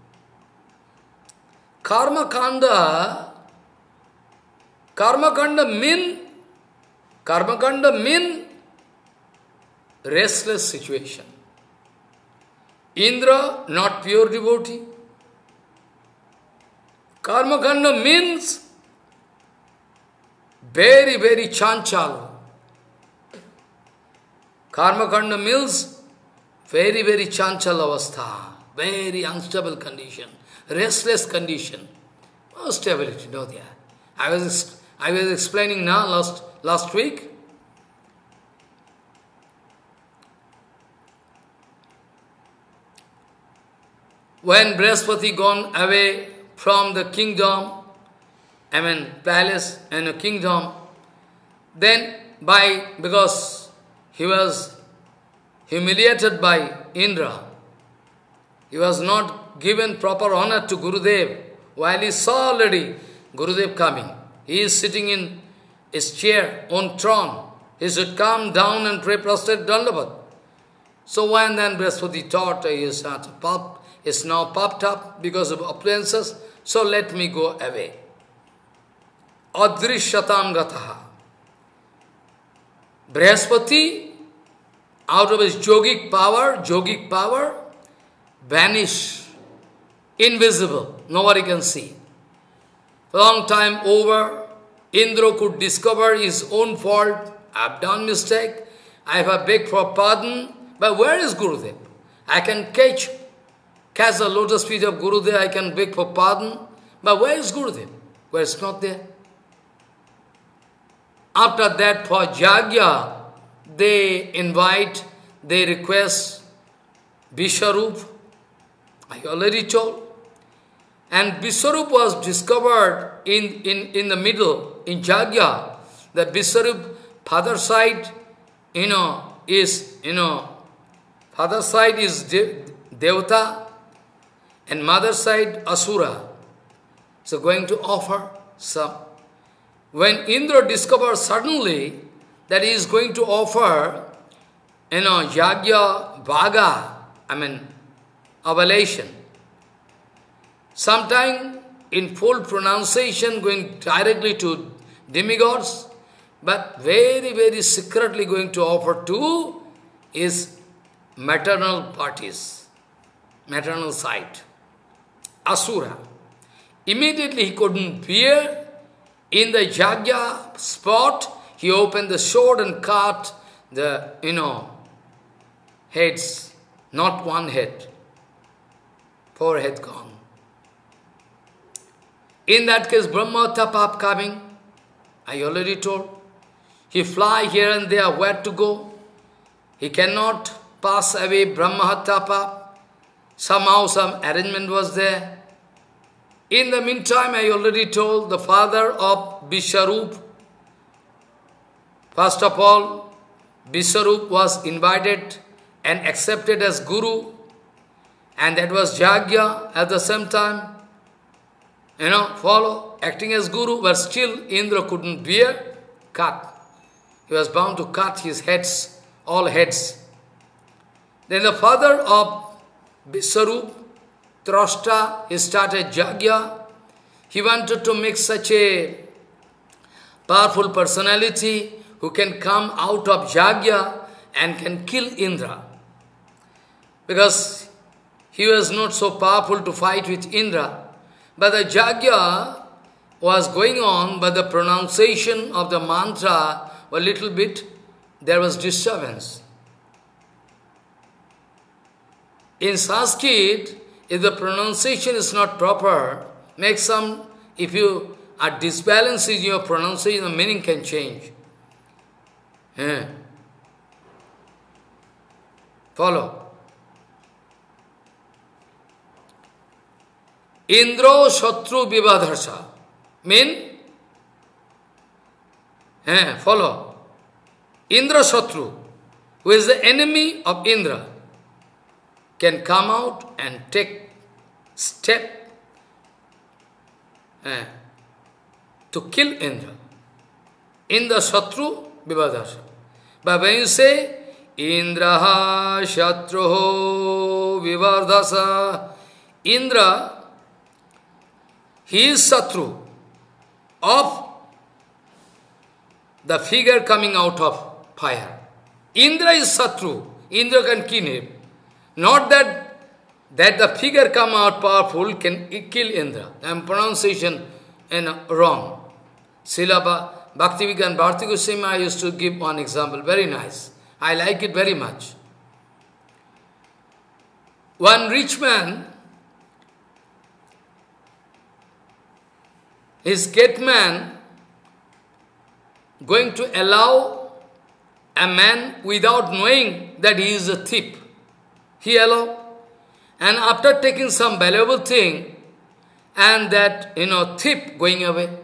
Karma Kanda, Karma Kanda mean, Karma Kanda mean restless situation. Indra, not pure devotee. Karma Kanda means very, very chanchal. Karma Kanda means very, very chanchal avastha, very unstable condition, restless condition. No stability, no there. I was, I was explaining now last, last week. When Brihaspati gone away from the kingdom, I mean palace and a kingdom, then by, because he was humiliated by Indra, he was not given proper honor to Gurudev, while he saw already Gurudev coming. He is sitting in his chair, on throne. He should come down and pray prostrate Dandavat. So when then Brihaspati thought he is not pop, is now popped up because of appliances, so let me go away. Adrishatam gataha. Brihaspati, out of his yogic power, yogic power, vanish, invisible, nobody can see. Long time over, Indra could discover his own fault. I have done mistake, I have begged for pardon, but where is Gurudev? I can catch Catch the lotus feet of Gurudev, I can beg for pardon. But where is Gurudev? Where it's not there. After that, for Jagya, they invite, they request Vishwarup. I already told. And Vishwarup was discovered in, in, in the middle, in Jagya. The Vishwarup, father side, you know, is, you know, father side is De Devata, and mother side, Asura. So going to offer some. When Indra discovered suddenly that he is going to offer, you know, Yagya Bhaga, I mean, oblation. Sometime in full pronunciation going directly to demigods, but very, very secretly going to offer to his maternal parties, maternal side. Asura. Immediately he couldn't bear. In the Jagya spot, he opened the sword and cut the, you know, heads. Not one head. Four head gone. In that case, Brahmahata Pap coming. I already told. He fly here and there, where to go. He cannot pass away Brahmahata Pap. Somehow some arrangement was there. In the meantime, I already told the father of Vishwarup. First of all, Vishwarup was invited and accepted as Guru. And that was Jagya at the same time. You know, follow, acting as Guru, but still Indra couldn't bear, cut. He was bound to cut his heads, all heads. Then the father of Vishwarup, Trashta, he started Jagya. He wanted to make such a powerful personality who can come out of Jagya and can kill Indra. Because he was not so powerful to fight with Indra, but the Yajna was going on, but the pronunciation of the mantra was a little bit, there was disturbance. In Sanskrit, if the pronunciation is not proper, make some, if you are disbalanced in your pronunciation, the meaning can change. Yeah. Follow. Indro Shatru Vivadharsa. Mean? Yeah, follow. Indra Shatru, who is the enemy of Indra, can come out and take step eh, to kill Indra. Indra Shatru Vivadharsa. But when you say Indraha Shatruho Vivardhasa, Indra, he is Shatru of the figure coming out of fire. Indra is Shatru. Indra can kill him. Not that, that the figure come out powerful can kill Indra. I am pronunciation and wrong. Srila Bhaktivedanta Bharati Goswami used to give one example, very nice. I like it very much. One rich man, his gateman going to allow a man without knowing that he is a thief. He allowed. And after taking some valuable thing, and that, you know, thief going away.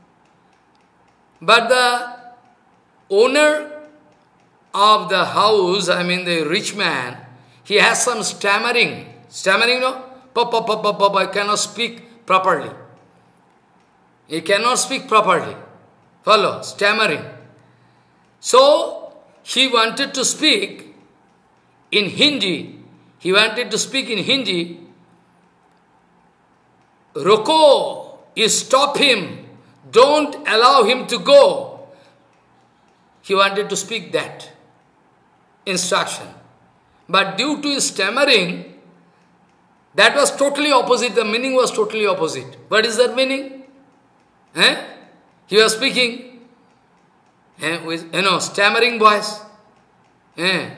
But the owner of the house, I mean the rich man, he has some stammering. Stammering, no? Pop, pop, pop, pop, pop, I cannot speak properly. He cannot speak properly. Follow, stammering. So, he wanted to speak in Hindi. He wanted to speak in Hindi. Roko, you stop him. Don't allow him to go. He wanted to speak that instruction. But due to his stammering, that was totally opposite. The meaning was totally opposite. What is that meaning? Eh? He was speaking eh, with, you know, stammering voice. Eh?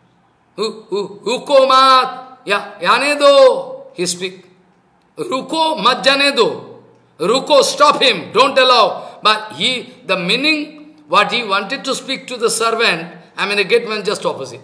Ruko mat, ya, yane do. He speak. Ruko mat jane do. Ruko, stop him, don't allow. But he, the meaning, what he wanted to speak to the servant, I mean the gateman just opposite.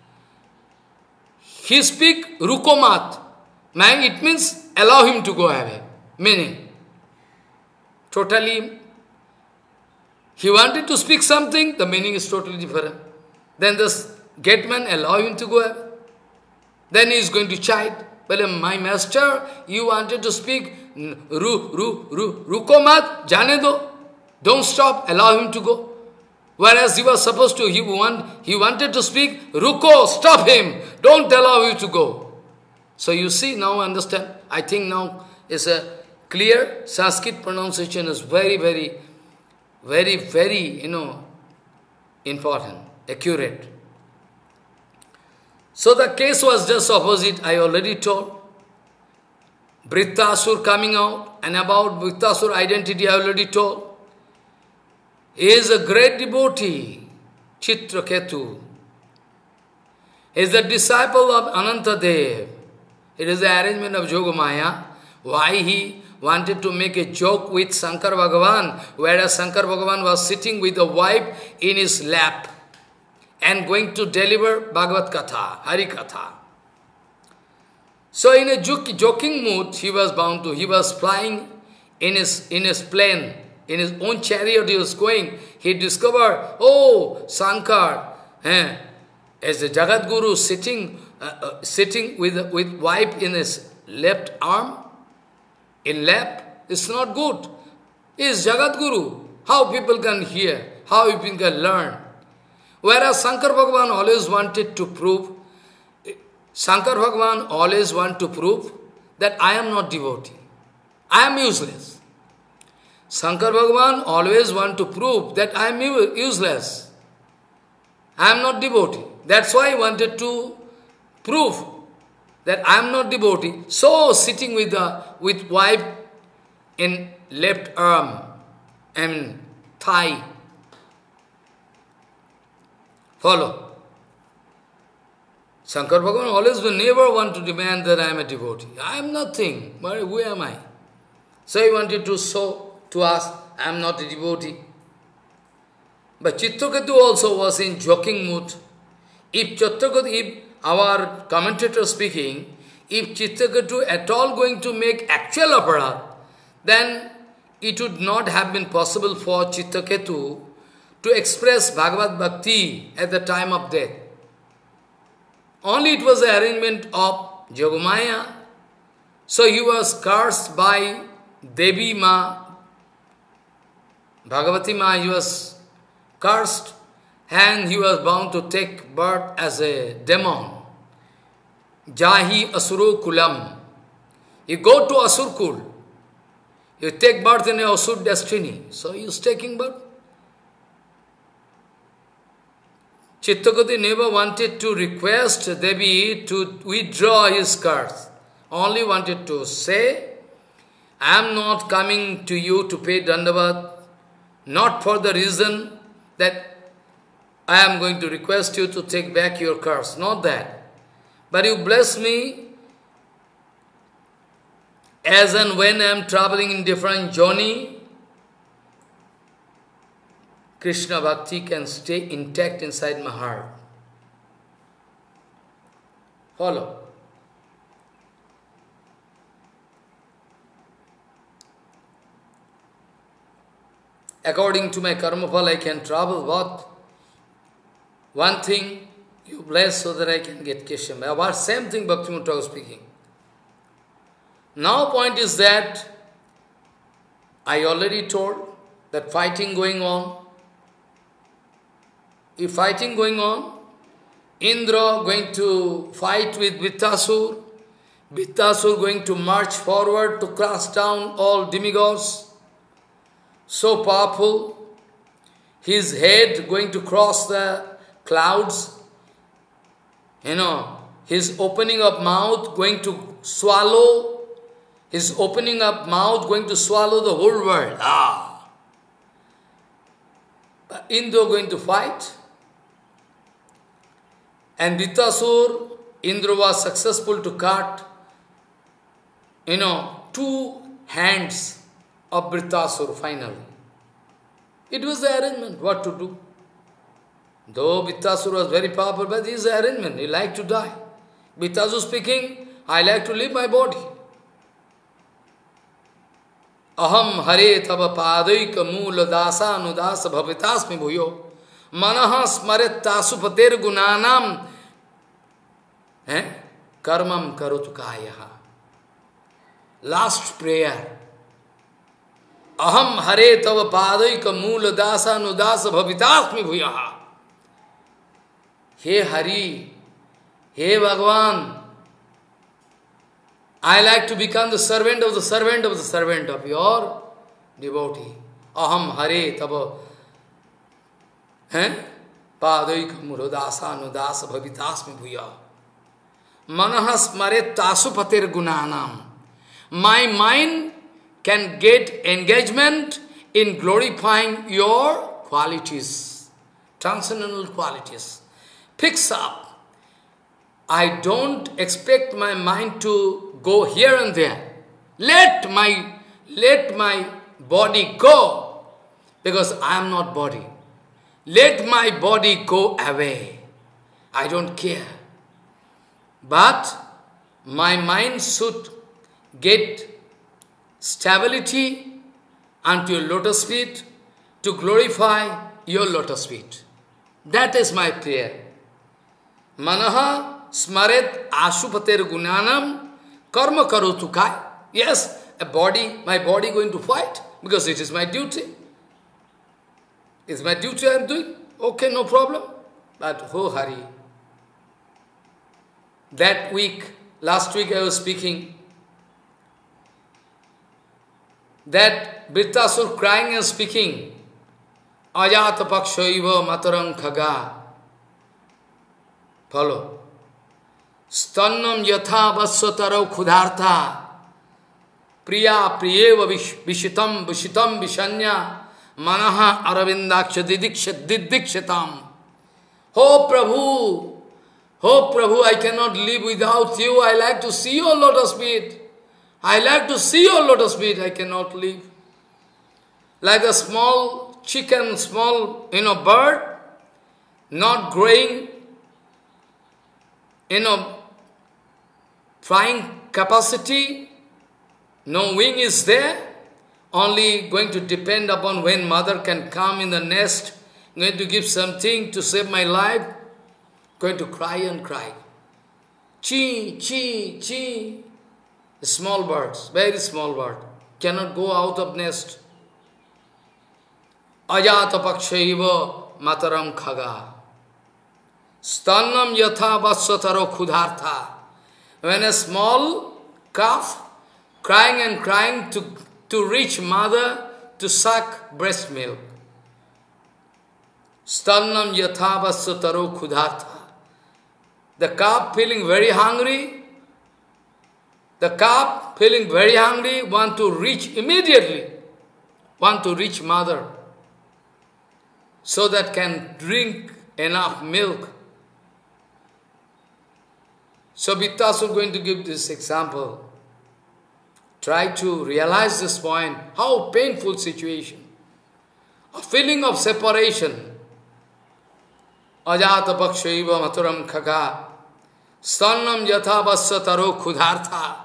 He speak ruko mat. Man, it means allow him to go away. Meaning, totally, he wanted to speak something, the meaning is totally different. Then this gateman allow him to go away. Then he is going to chide. Well, my master, you wanted to speak ru, ru, ru, ruko mat, jane do. Don't stop, allow him to go. Whereas he was supposed to, he, want, he wanted to speak, ruko, stop him, don't allow him to go. So you see, now understand, I think now is a clear Sanskrit pronunciation is very, very, very, very, you know, important, accurate. So the case was just opposite, I already told. Brittasur coming out, and about Brittasur identity I already told. He is a great devotee, Chitraketu. He is the disciple of Anantadev. It is the arrangement of Yogamaya. Why he wanted to make a joke with Shankar Bhagavan, whereas Shankar Bhagavan was sitting with a wife in his lap and going to deliver Bhagavad Katha, Hari Katha. So in a joking mood, he was bound to, he was flying in his, in his plane, in his own chariot he was going. He discovered, oh, Shankar, eh, as the Jagat Guru sitting, uh, uh, sitting with, with wife in his left arm, in lap, it's not good. He is Jagat Guru. How people can hear, how people can learn. Whereas Shankar Bhagavan always wanted to prove, Shankar Bhagavan always want to prove that I am not devotee. I am useless. Shankar Bhagavan always want to prove that I am useless. I am not devotee. That's why he wanted to prove that I am not devotee. So sitting with the with wife in left arm and thigh. Follow. Shankar Bhagavan always will never want to demand that I am a devotee. I am nothing. But who am I? So he wanted to show to us, I am not a devotee. But Chitraketu also was in joking mood. If Chitraketu, if our commentator speaking, if Chitraketu at all going to make actual aparadh, then it would not have been possible for Chitraketu to express Bhagavad Bhakti at the time of death. Only it was the arrangement of Yogamaya. So he was cursed by Devi Ma, Bhagavati Ma, he was cursed and he was bound to take birth as a demon. Jahi Asuru Kulam. You go to Asur Kul. You take birth in a Asur destiny. So he is taking birth. Chitraketu never wanted to request Devi to withdraw his curse. Only wanted to say, I am not coming to you to pay Dandavat, not for the reason that I am going to request you to take back your curse. Not that. But you bless me as and when I am traveling in different journey, Krishna Bhakti can stay intact inside my heart. Follow. According to my karma phala, I can travel what? One thing, you bless so that I can get Krishna. About same thing Bhaktivinoda Thakur speaking. Now point is that, I already told, that fighting going on. If fighting going on, Indra going to fight with Vittasur, Vittasur going to march forward to crush down all demigods, so powerful, his head going to cross the clouds, you know, his opening of mouth going to swallow, his opening up mouth going to swallow the whole world. Ah! But Indra going to fight. And Vittasur, Indra was successful to cut, you know, two hands of Vittasur finally. It was the arrangement, what to do. Though Vittasur was very powerful, but it is the arrangement, he liked to die. Vittasur speaking, I like to leave my body. Aham hare tava padaika moola dasa anudasa bhavitasmi bhuyo manaha smaret tasu pater gunanam eh? Karmam karotu kayaha. Last prayer. Aham hare tava padaika moola dasa anudasa bhavitasmi bhuyaha. Hey Hari, hey Bhagavan, I like to become the servant of the servant of the servant of your devotee. Aham hare tava padaika murodasa anudasa bhavitasmi bhuya. Manahas maret tasu pater gunanam. My mind can get engagement in glorifying your qualities, transcendental qualities. Picks up. I don't expect my mind to go here and there. Let my, let my body go, because I am not body. Let my body go away. I don't care. But my mind should get stability unto your lotus feet to glorify your lotus feet. That is my prayer. Manaha smaret ashupater gunanam karma karotu kai. Yes, a body, my body going to fight because it is my duty. It's my duty I am doing. Okay, no problem. But oh Hari, that week, last week I was speaking, that Vittasur crying and speaking, Ajata pakshoiva matarang khaga. Follow. Stannam yatha vassataro khudartha priya priyev vishitam vishitam vishanya manaha aravindaksha didikshat didikshatam. Oh Prabhu, oh Prabhu, I cannot live without you. I like to see your lotus feet. I like to see your lotus feet. I cannot live. Like a small chicken, small, you know, bird, not growing, you know, flying capacity, no wing is there, only going to depend upon when mother can come in the nest, going to give something to save my life, going to cry and cry. Chee, chee, chee. Small birds, very small bird, cannot go out of nest. Ajata pakshaiva mataram khaga. Stannam yatha vassataro khudhartha. When a small calf crying and crying to, to reach mother to suck breast milk. Stannam yatha vassataro khudhartha. The calf feeling very hungry. The calf feeling very hungry, want to reach immediately, want to reach mother, so that can drink enough milk. So Vittasur is going to give this example. Try to realize this point, how painful situation. A feeling of separation. Ajata pakshaiva maturam khaga. Stannam yatha vassataro khudhartha.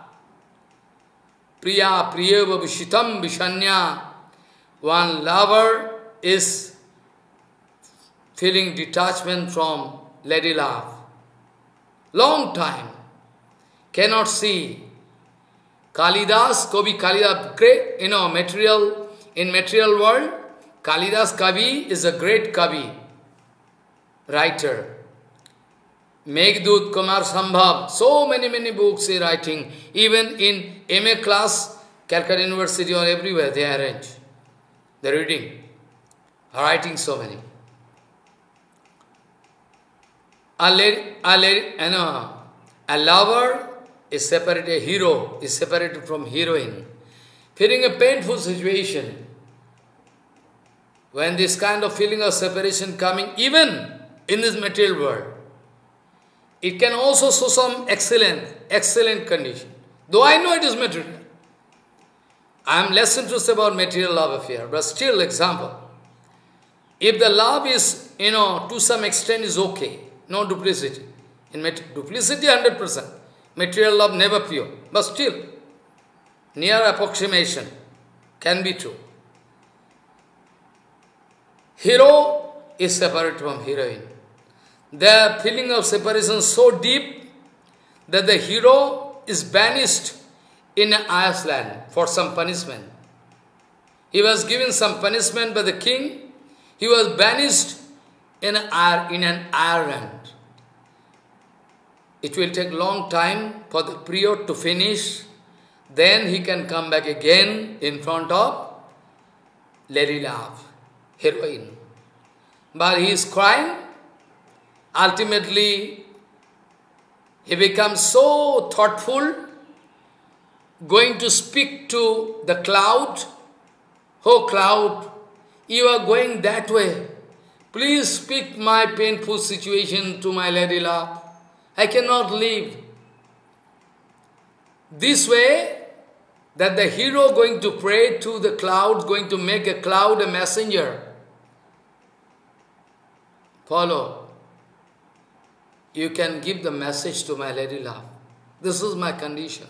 Priya priyeva vishitam vishanya. One lover is feeling detachment from lady love. Long time. Cannot see. Kalidas, Kavi Kalidas, great, you know, material, in material world, Kalidas Kavi is a great Kavi, writer. Meghdut, Kumar Sambhav, so many, many books he writing. Even in M A class, Calcutta University or everywhere, they arrange. They are reading, are writing so many. A, lady, a, lady, you know, a lover is separated, a hero is separated from heroine. Feeling a painful situation. When this kind of feeling of separation coming, even in this material world, it can also show some excellent, excellent condition. Though I know it is material. I am less interested about material love affair, but still example. If the love is, you know, to some extent is okay, no duplicity. In duplicity, one hundred percent. Material love never pure. But still, near approximation can be true. Hero is separate from heroine. Their feeling of separation so deep that the hero is banished in Iceland for some punishment. He was given some punishment by the king. He was banished in, in an Ireland. It will take long time for the period to finish. Then he can come back again in front of Lady Love, heroine. But he is crying. Ultimately, he becomes so thoughtful, going to speak to the cloud. Oh cloud, you are going that way. Please speak my painful situation to my Lady Love. I cannot live. This way, that the hero going to pray to the cloud, going to make a cloud a messenger. Follow. You can give the message to my Lady Love. This is my condition.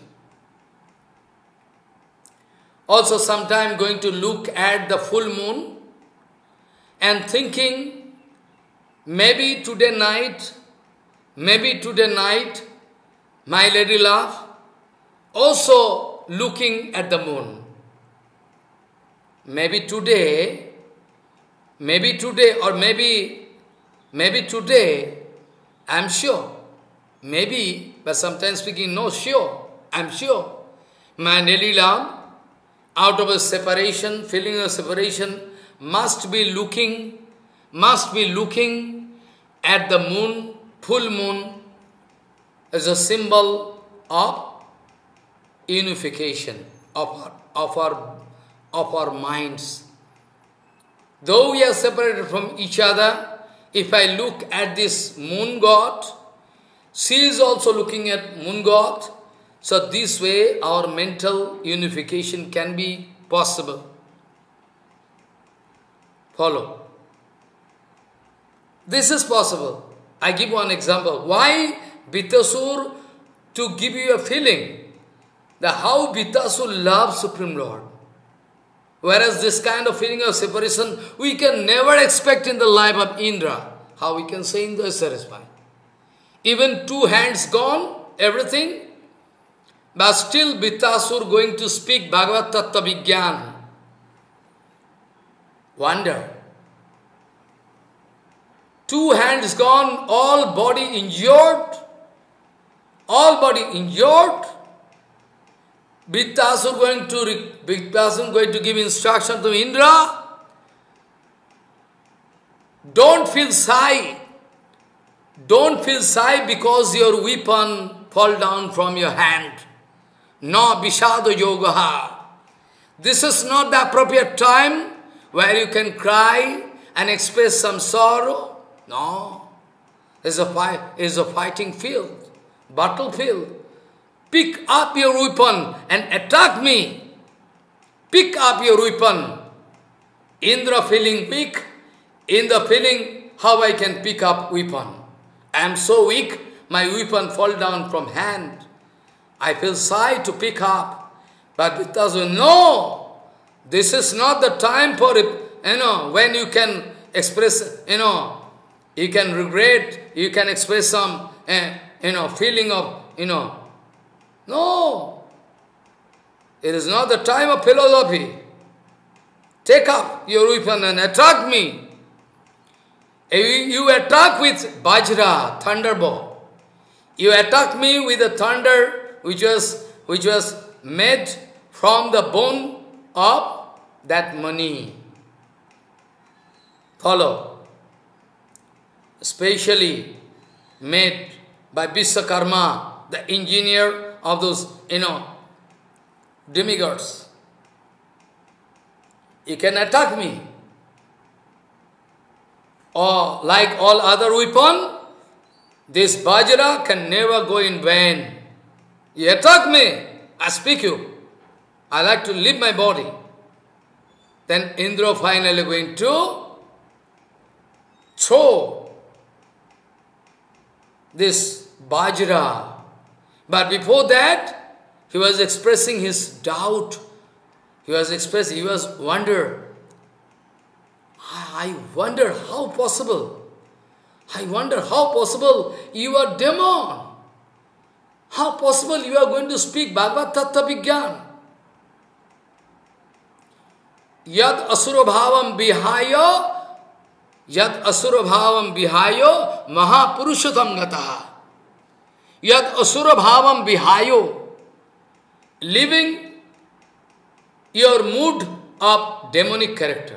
Also, sometime going to look at the full moon and thinking, maybe today night, maybe today night, my Lady Love, also looking at the moon. Maybe today, maybe today, or maybe, maybe today, I am sure. Maybe, but sometimes speaking, no, sure. I am sure. My Lady Love, out of a separation, feeling of separation, must be looking, must be looking at the moon, full moon, is a symbol of unification of our, of our, of our minds. Though we are separated from each other, if I look at this moon god, she is also looking at moon god, so this way our mental unification can be possible. Follow. This is possible. I give one example. Why Bitasur? To give you a feeling that how Bitasur loves Supreme Lord. Whereas this kind of feeling of separation, we can never expect in the life of Indra. How we can say Indra is satisfied? Even two hands gone, everything, but still Bitasur going to speak Bhagavad Tattva Vigyan. Wonder. Two hands gone, all body injured, all body injured. Bitasur going to Bitasur going to give instruction to Indra. Don't feel shy. Don't feel shy because your weapon fall down from your hand. No Vishada Yogaha. This is not the appropriate time where you can cry and express some sorrow. No. It's a fight, it's a fighting field, battlefield. Pick up your weapon and attack me. Pick up your weapon. Indra feeling weak. Indra feeling how I can pick up weapon. I am so weak, my weapon fall down from hand. I feel shy to pick up. But Bitasur, no, this is not the time for it. You know, when you can express, you know, you can regret, you can express some, uh, you know, feeling of, you know. No, it is not the time of philosophy. Take up your weapon and attack me. You attack with Vajra, thunderbolt. You attack me with a thunder which was, which was made from the bone of that money. Follow. Especially made by Vishwakarma, the engineer of those, you know, demigods. You can attack me. Or like all other weapon, this Vajra can never go in vain. You attack me, I speak you. I like to leave my body. Then Indra finally going to throw this Vajra. But before that, he was expressing his doubt. He was expressing, he was wonder. I wonder how possible. I wonder how possible you are demon. How possible you are going to speak Bhagavad Tattva Vigyan. Yad asura bhavam vihaya, yad asura bhavam vihayo mahapurushatam gataha. Yad asura bhavam vihayo, living your mood of demonic character.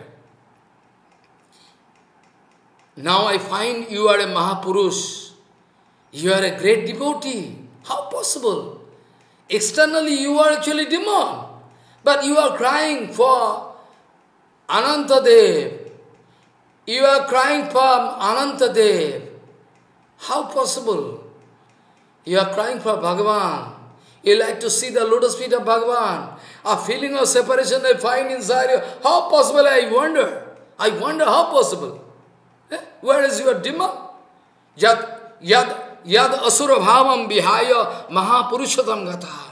Now I find you are a Mahapurush. You are a great devotee. How possible? Externally you are actually demon. But you are crying for Anantadev. You are crying for Anantadev. How possible? You are crying for Bhagavan. You like to see the lotus feet of Bhagavan. A feeling of separation I find inside you. How possible? I wonder. I wonder how possible. Eh? Where is your demon? Yad, yad, yad asura bhavam vihaya mahapurushatam gataha.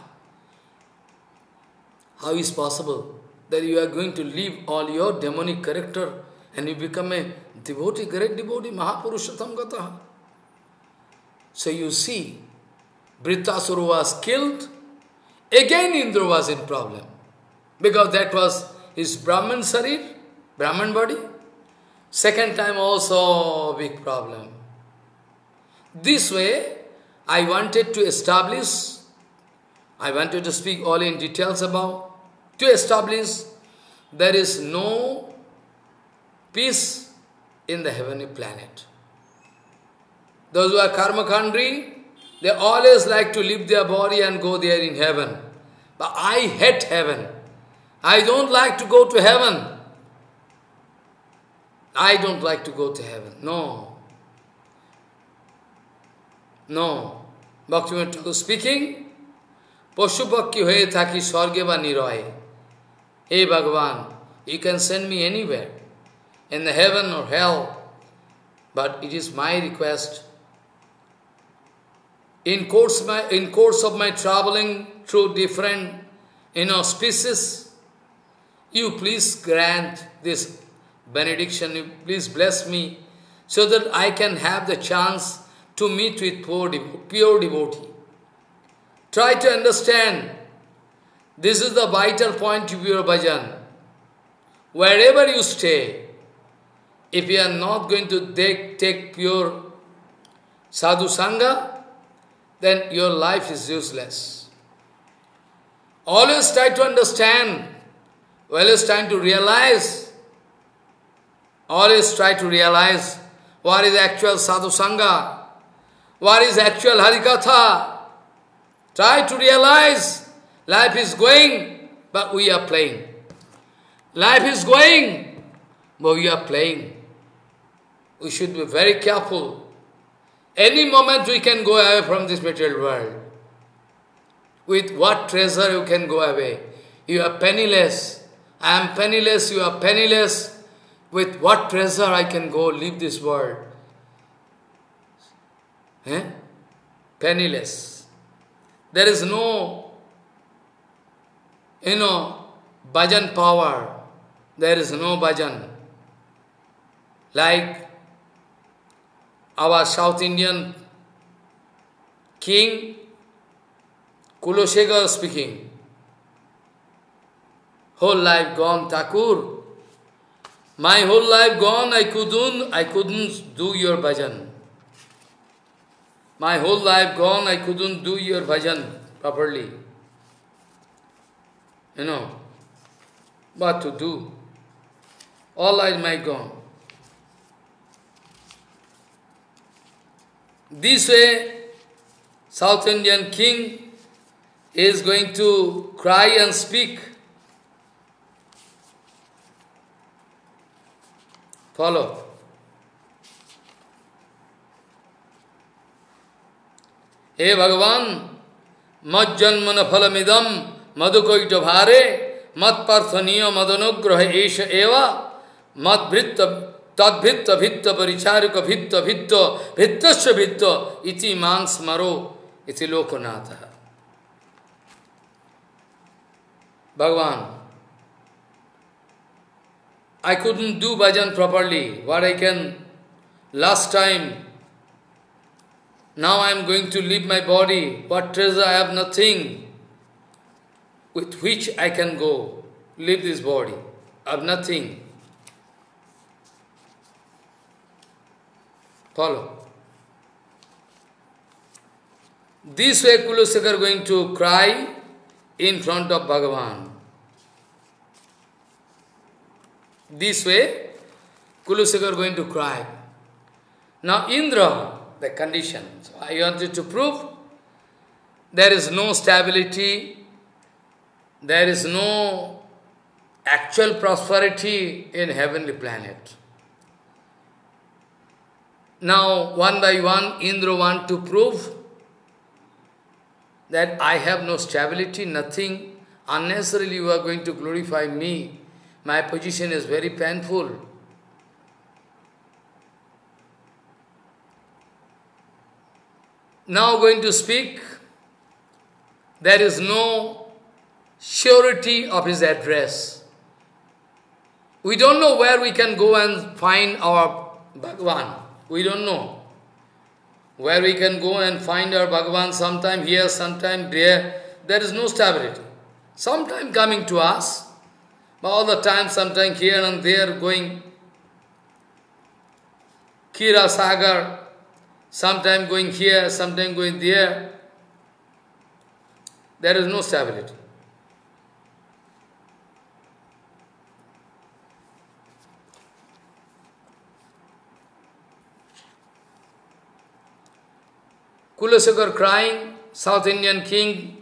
How is possible that you are going to leave all your demonic character and you become a devotee, great devotee, mahapurushatam gataha? So you see, Vritrasura was killed. Again Indra was in problem. Because that was his Brahman sarir, Brahman body. Second time also big problem. This way, I wanted to establish, I wanted to speak all in details about, to establish there is no peace in the heavenly planet. Those who are karmakandri, They always like to leave their body and go there in heaven. But I hate heaven. I don't like to go to heaven. I don't like to go to heaven. No. No. Bhaktivinoda Thakur speaking, Pashupakki hoye thaki swarge ba niroye. Hey Bhagavan, you can send me anywhere, in the heaven or hell, but it is my request. In course, my, in course of my traveling through different, you know, species, you please grant this benediction, you please bless me, so that I can have the chance to meet with pure, devo pure devotee. Try to understand, this is the vital point of your bhajan. Wherever you stay, if you are not going to take, take pure sadhu sangha, then your life is useless. Always try to understand, always try to realize, always try to realize what is actual sadhu sangha, what is actual harikatha. Try to realize life is going, but we are playing. Life is going, but we are playing. We should be very careful. Any moment we can go away from this material world. With what treasure you can go away? You are penniless. I am penniless, you are penniless. With what treasure I can go leave this world? Eh? Penniless. There is no, you know, bhajan power. There is no bhajan. Like our South Indian king, Kulashekar speaking. Whole life gone, Thakur. My whole life gone, I couldn't, I couldn't do your bhajan. My whole life gone, I couldn't do your bhajan properly. You know, what to do? All life my gone. This way, South Indian king is going to cry and speak. Follow. Hey Bhagavan, mat janmana phalamidam madhukoita bhare mat parthaniya madanugraha esha eva mat vritta tad vritta vitta paricharika vitta vitta vittasya vitta iti mang smaro iti lokanatha. Bhagavan, I couldn't do bhajan properly. What I can, last time, now I am going to leave my body. What treasure? I have nothing with which I can go, leave this body. I have nothing. Follow. This way Kulashekar going to cry in front of Bhagavan. This way Kulashekar going to cry. Now Indra, the condition. So I wanted to prove there is no stability, there is no actual prosperity in heavenly planet. Now, one by one, Indra want to prove that I have no stability, nothing. Unnecessarily you are going to glorify me. My position is very painful. Now going to speak, there is no surety of his address. We don't know where we can go and find our Bhagavan. We don't know where we can go and find our Bhagavan, sometime here, sometime there. There is no stability. Sometime coming to us, but all the time, sometime here and there going Kira Sagar, sometime going here, sometime going there. There is no stability. Kulasakar crying, South Indian king.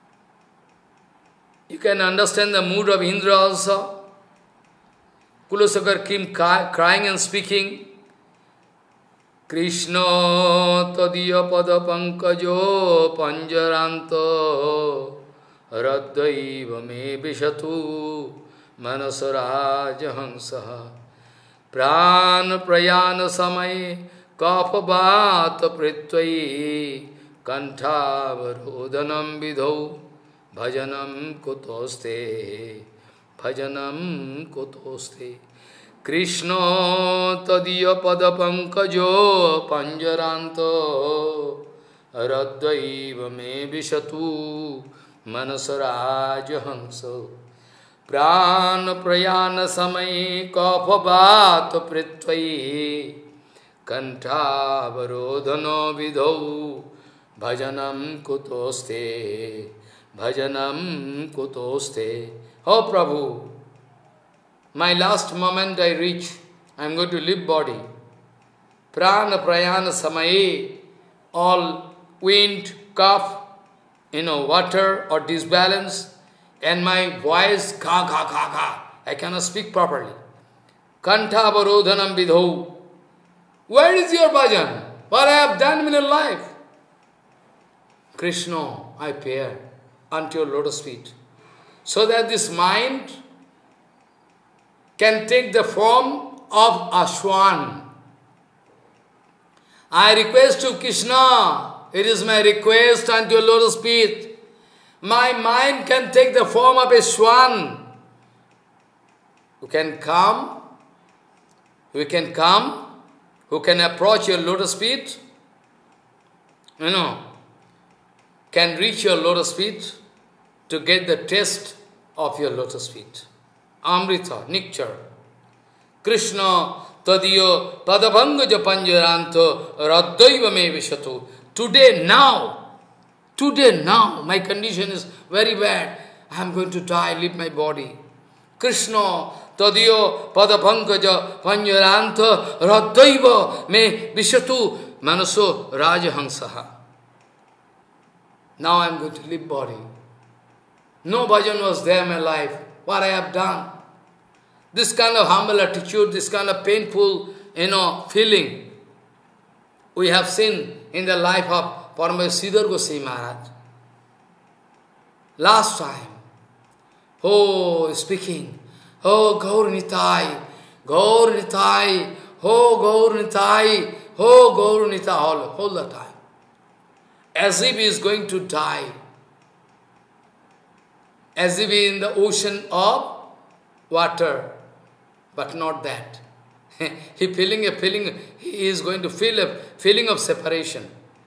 You can understand the mood of Indra also. Kulasakar king crying and speaking. Krishna tadiya pada pankajo panjaranto raddaiva me vishatu manasaraja hansaha pran prayana samay kapavat pritvai kantavarodhanam vidhau bhajanam kutoste bhajanam kutoste Krishna tadiya pada pankajo panjaranto raddaiva me vishatu manasaraja hansa pran prayana samay kapavat pritvai kantavarodhano vidhau bhajanam kutoste bhajanam kutoste. Oh Prabhu, my last moment I reach, I am going to leave body. Prana prayana samaye, all wind, cough, you know, water or disbalance, and my voice, ka ka ka ka, I cannot speak properly. Kantha varodhanam vidhau. Where is your bhajan? What I have done in your life? Krishna, I pay unto your lotus feet, so that this mind can take the form of a swan. I request to Krishna, it is my request unto your lotus feet, my mind can take the form of a swan. Who can come, who can come, who can approach your lotus feet, you know, can reach your lotus feet to get the taste of your lotus feet. Amrita, nectar. Krishna tadiyo padabhangaja panjaranto raddaiva me vishatu. Today, now, today, now, my condition is very bad. I am going to die, leave my body. Krishna tadiyo padabhangaja panjaranto raddaiva me vishatu manaso rajahansaha. Now I am going to leave body. No bhajan was there in my life. What I have done. This kind of humble attitude, this kind of painful, you know, feeling, we have seen in the life of Paramasridhar Goswami Maharaj. Last time, oh, speaking, oh, Gaur Nitai, Gaur Nitai, oh, Gaur Nitai, oh, Gaur Nitai, all, all the time. As if he is going to die. As if he is in the ocean of water, but not that. He feeling a feeling, he is going to feel a feeling of separation.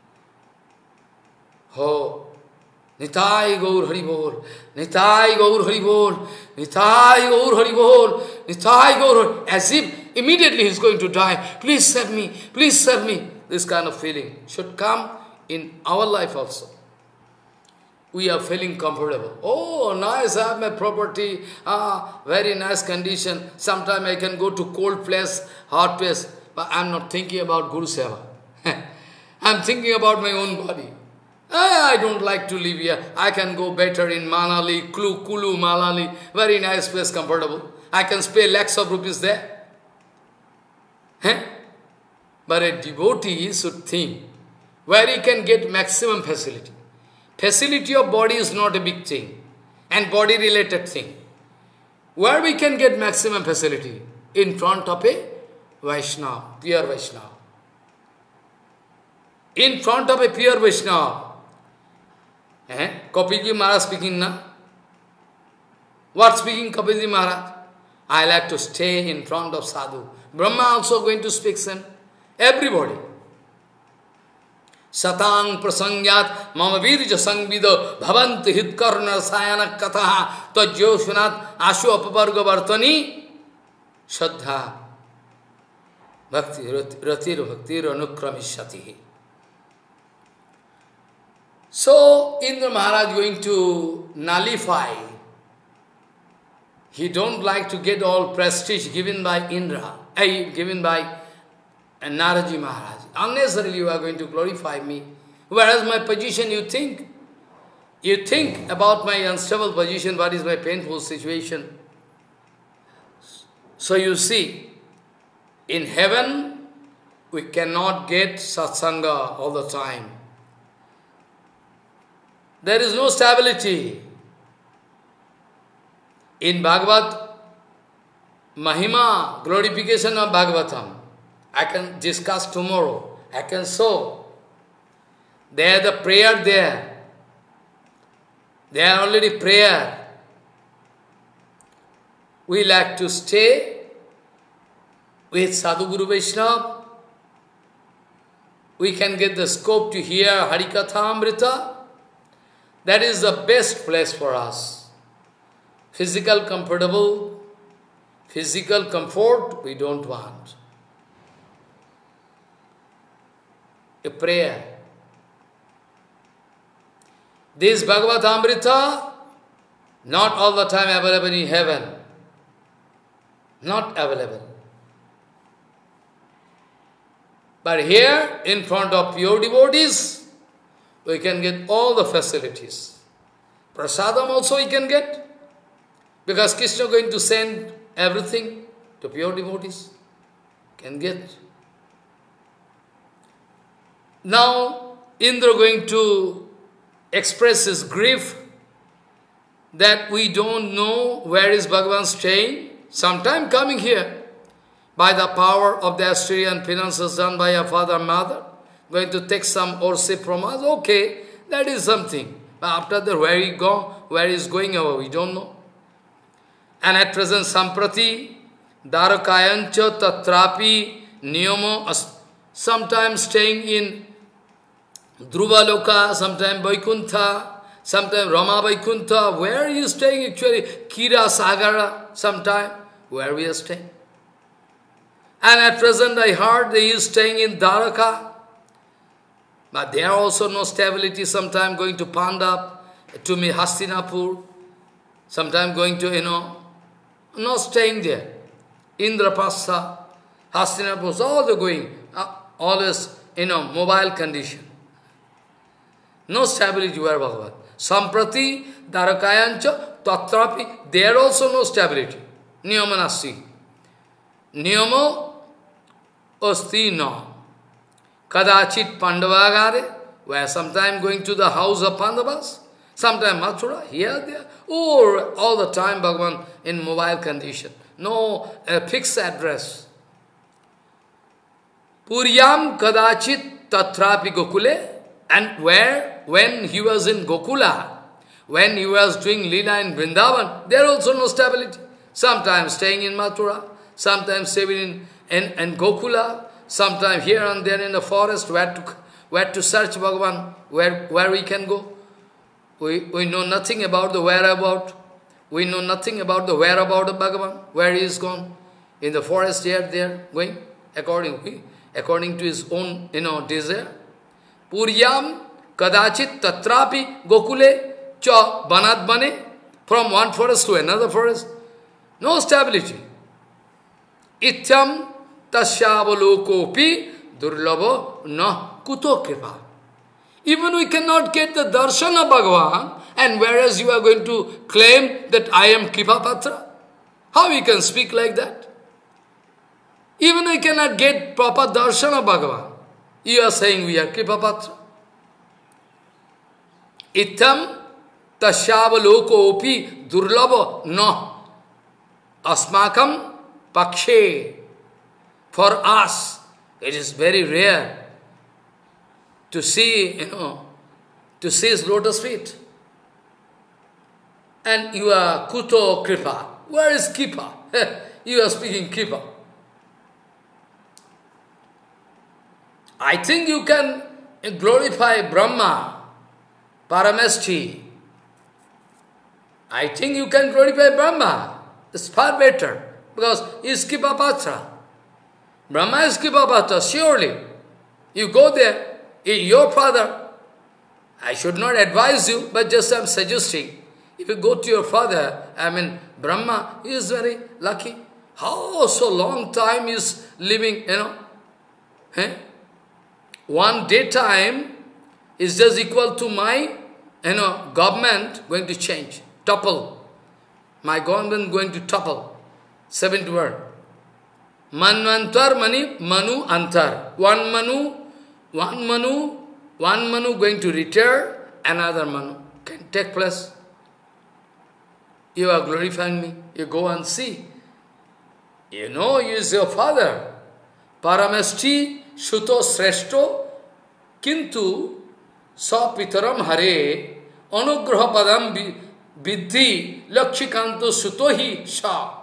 Oh, Nitai Gaur Hari Bol, Nitai Gaur Hari Bol, Nitai Gaur Hari Bol, Nitai Gaur, as if immediately he is going to die. Please save me, please save me. This kind of feeling should come in our life also. We are feeling comfortable. Oh, nice, I have my property, ah, very nice condition. Sometime I can go to cold place, hot place, but I am not thinking about Guru Seva. I am thinking about my own body. I don't like to live here. I can go better in Manali, Kulu, Kulu, Manali, very nice place, comfortable. I can spend lakhs of rupees there. Eh? But a devotee should think where he can get maximum facility. Facility of body is not a big thing, and body-related thing. Where we can get maximum facility? In front of a Vaishnava, pure Vaishnava. In front of a pure Vaishnava. Eh? Kapilji Maharaj speaking now. What speaking Kapilji Maharaj? I like to stay in front of sadhu. Brahma also going to speak some. Everybody. Satang prasangyat mama virja sangvido bhavanti hitkarna sayana kataha tajyoshunat ashu apavarga vartani shraddha bhakti ratir bhaktir anukramishyati. So Indra Maharaj going to nullify. He don't like to get all prestige given by Indra, eh, given by Naraji Maharaj. Unnecessarily you are going to glorify me. Whereas my position, you think, you think about my unstable position, what is my painful situation. So you see, in heaven, we cannot get satsanga all the time. There is no stability. In Bhagavad Mahima, glorification of Bhagavatam, I can discuss tomorrow. I can show. There the prayer there. There are already prayer. We like to stay with Sadhguru Vaishnava. We can get the scope to hear Harikatha Amrita. That is the best place for us. Physical comfortable, physical comfort we don't want. A prayer. This Bhagavad Amrita, not all the time available in heaven. Not available. But here, in front of pure devotees, we can get all the facilities. Prasadam also we can get. Because Krishna is going to send everything to pure devotees. Can get. Now, Indra going to express his grief that we don't know where is Bhagavan staying. Sometime coming here by the power of the Australian finances done by your father and mother, going to take some worship from us. Okay, that is something. But after that, where he go, where he is going over, we don't know. And at present, Samprati, Dharakayancha, Tatrapi, Niyamo, sometimes staying in Dhruvaloka, sometimes Vaikuntha, sometimes Rama Vaikuntha. Where are you staying actually? Kira Sagara, sometime. Where we are staying. And at present, I heard they is staying in Dwaraka. But there are also no stability. Sometime going to Pandap, to me Hastinapur. Sometime going to, you know, not staying there. Indrapasa, Hastinapur, all the going. Uh, always, you know, mobile condition. No stability where Bhagavad. Samprati, Dharakayancha, Tatrapi, there also no stability. Niyamanasti. Niyamo asti no. Kadachit Pandavagare, where sometime going to the house of Pandavas, sometime Mathura, here, there, or all the time Bhagavan in mobile condition. No uh, fixed address. Puryam Kadachit Tatrapi Gokule, and where, when he was in Gokula, when he was doing Leela in Vrindavan, there also no stability. Sometimes staying in Mathura, sometimes staying in, in, in Gokula, sometimes here and there in the forest, where to, where to search Bhagavan, where, where we can go. We, we know nothing about the whereabout. We know nothing about the whereabout of Bhagavan, where he is gone. In the forest here, there, going, according, according to his own, you know, desire. Puryam kadachit tatrapi gokule cha banat bane, from one forest to another forest. No stability. Ityam tasyavalokopi durlavo na kuto kripa. Even we cannot get the darshan of Bhagavan, and whereas you are going to claim that I am Kripapatra, how we can speak like that? Even we cannot get proper darshan of Bhagavan. You are saying we are Kripapatra. Itam tasyavaloko opi durlava na asmakam pakshe. For us, it is very rare to see, you know, to see his lotus feet. And you are Kuto Kripa. Where is Kripa? You are speaking Kripa. I think you can glorify Brahma, Parameshti. I think you can glorify Brahma. It's far better, because he is Kripapatra. Brahma is Kripapatra, surely. You go there, your father, I should not advise you, but just I am suggesting. If you go to your father, I mean, Brahma, he is very lucky. How so long time he is living, you know? Eh? One daytime, is just equal to my, you know, government going to change, topple. My government going to topple. Seventh word. Manvantar mani manu antar. One manu, one manu, one manu going to retire, another manu can take place. You are glorifying me. You go and see. You know, he is your father. Paramesti shuto sreshto kintu sa pitaram hare anugraha padam vidhi lakshikanto sutohi sha.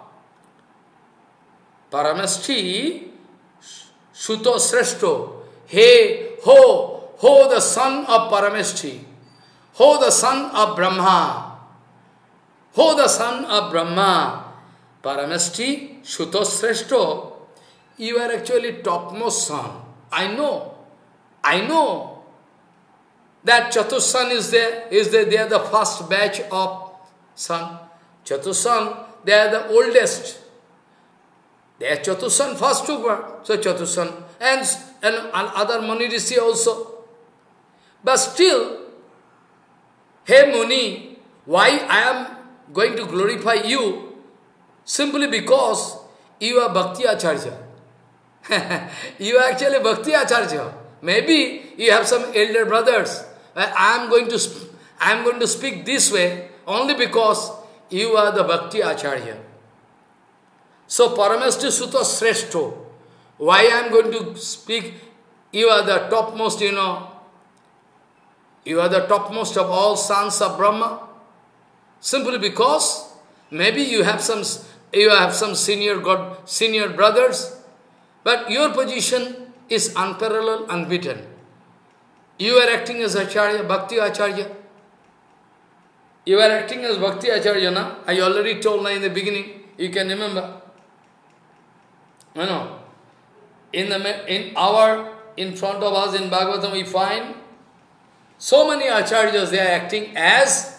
Paramesti shuto sreshto. Hey, ho, ho the son of Paramesti. Ho the son of Brahma. Ho the son of Brahma. Paramesti shuto sreshto. You are actually topmost son. I know. I know that Chatussan is there. Is there? They are the first batch of son. Chatussan, they are the oldest. They are Chatussan, first two were. So Chatussan. And, and, and other Muni Rishi also. But still, hey Muni, why I am going to glorify you? Simply because you are Bhakti Acharya. You are actually Bhakti Acharya. Maybe you have some elder brothers. I am going to I am going to speak this way only because you are the Bhakti Acharya. So Paramesti Sutta Sreshto. Why I am going to speak? You are the topmost, you know. You are the topmost of all sons of Brahma. Simply because maybe you have some you have some senior God, senior brothers. But your position is unparalleled, unbeaten. You are acting as Acharya, Bhakti Acharya. You are acting as Bhakti Acharya, na? I already told now in the beginning, you can remember. You know, in, the, in our, in front of us in Bhagavatam we find so many Acharyas, they are acting as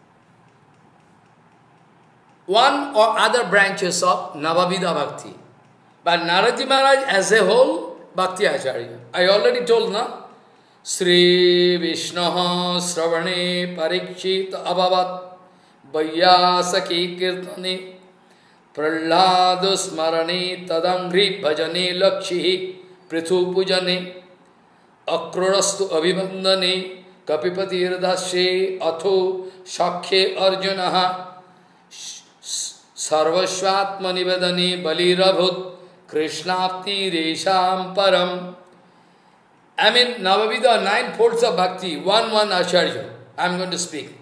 one or other branches of Navavida Bhakti. But Naradji Maharaj as a whole, Bhakti Acharya. I already told, na? Sri Vishnaha Sravane Parikshit Abhavat Vaiyasaki Kirtane Prahladu Smarane Tadangri Bhajane Lakshi Prithu Pujane Akrurastu Abhibandane Kapipati Irdashe Atho Shakhe Arjunaha Sarvashvatma Nivedane Balirabhut Krishnapti Resham Param. I mean, Navavida, nine folds of bhakti, one one Acharya. I am going to speak.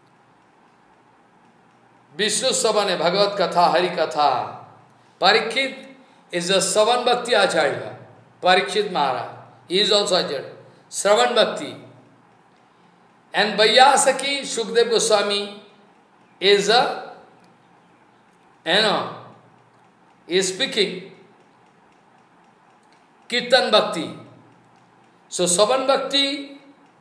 Vishnu Savane, Bhagavad Katha, Hari Katha. Parikshit is a Savan Bhakti Acharya. Parikshit Maharaj. He is also Acharya. Sravan Bhakti. And Vaiyasaki, Shukdev Goswami, is a, you know, is speaking. Kirtan Bhakti. So, Savan Bhakti,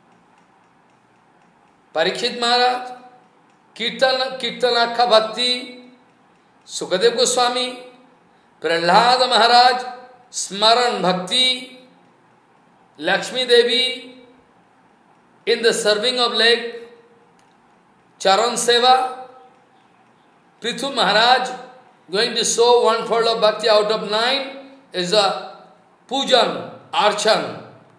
Parikshit Maharaj, Kirtan, Kirtanakha Bhakti, Sukadev Goswami, Prahlad Maharaj, Smaran Bhakti, Lakshmi Devi, in the serving of leg, Charan Seva, Prithu Maharaj, going to show one fold of Bhakti out of nine, is a Pujan, Archan.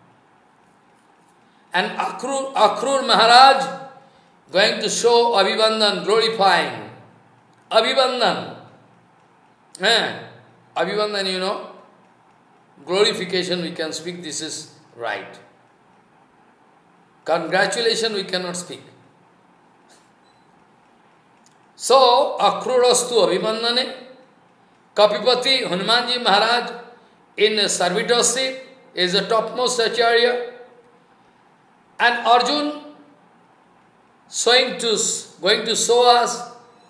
And Akrur, Akrur Maharaj going to show Abhivandan, glorifying. Abhivandan. Eh? Abhivandan, you know, glorification we can speak, this is right. Congratulation we cannot speak. So, Akrurastu Abhivandane, Kapipati, Hanumanji Maharaj, in servitorship, is the topmost Acharya. And Arjun showing to, going to show us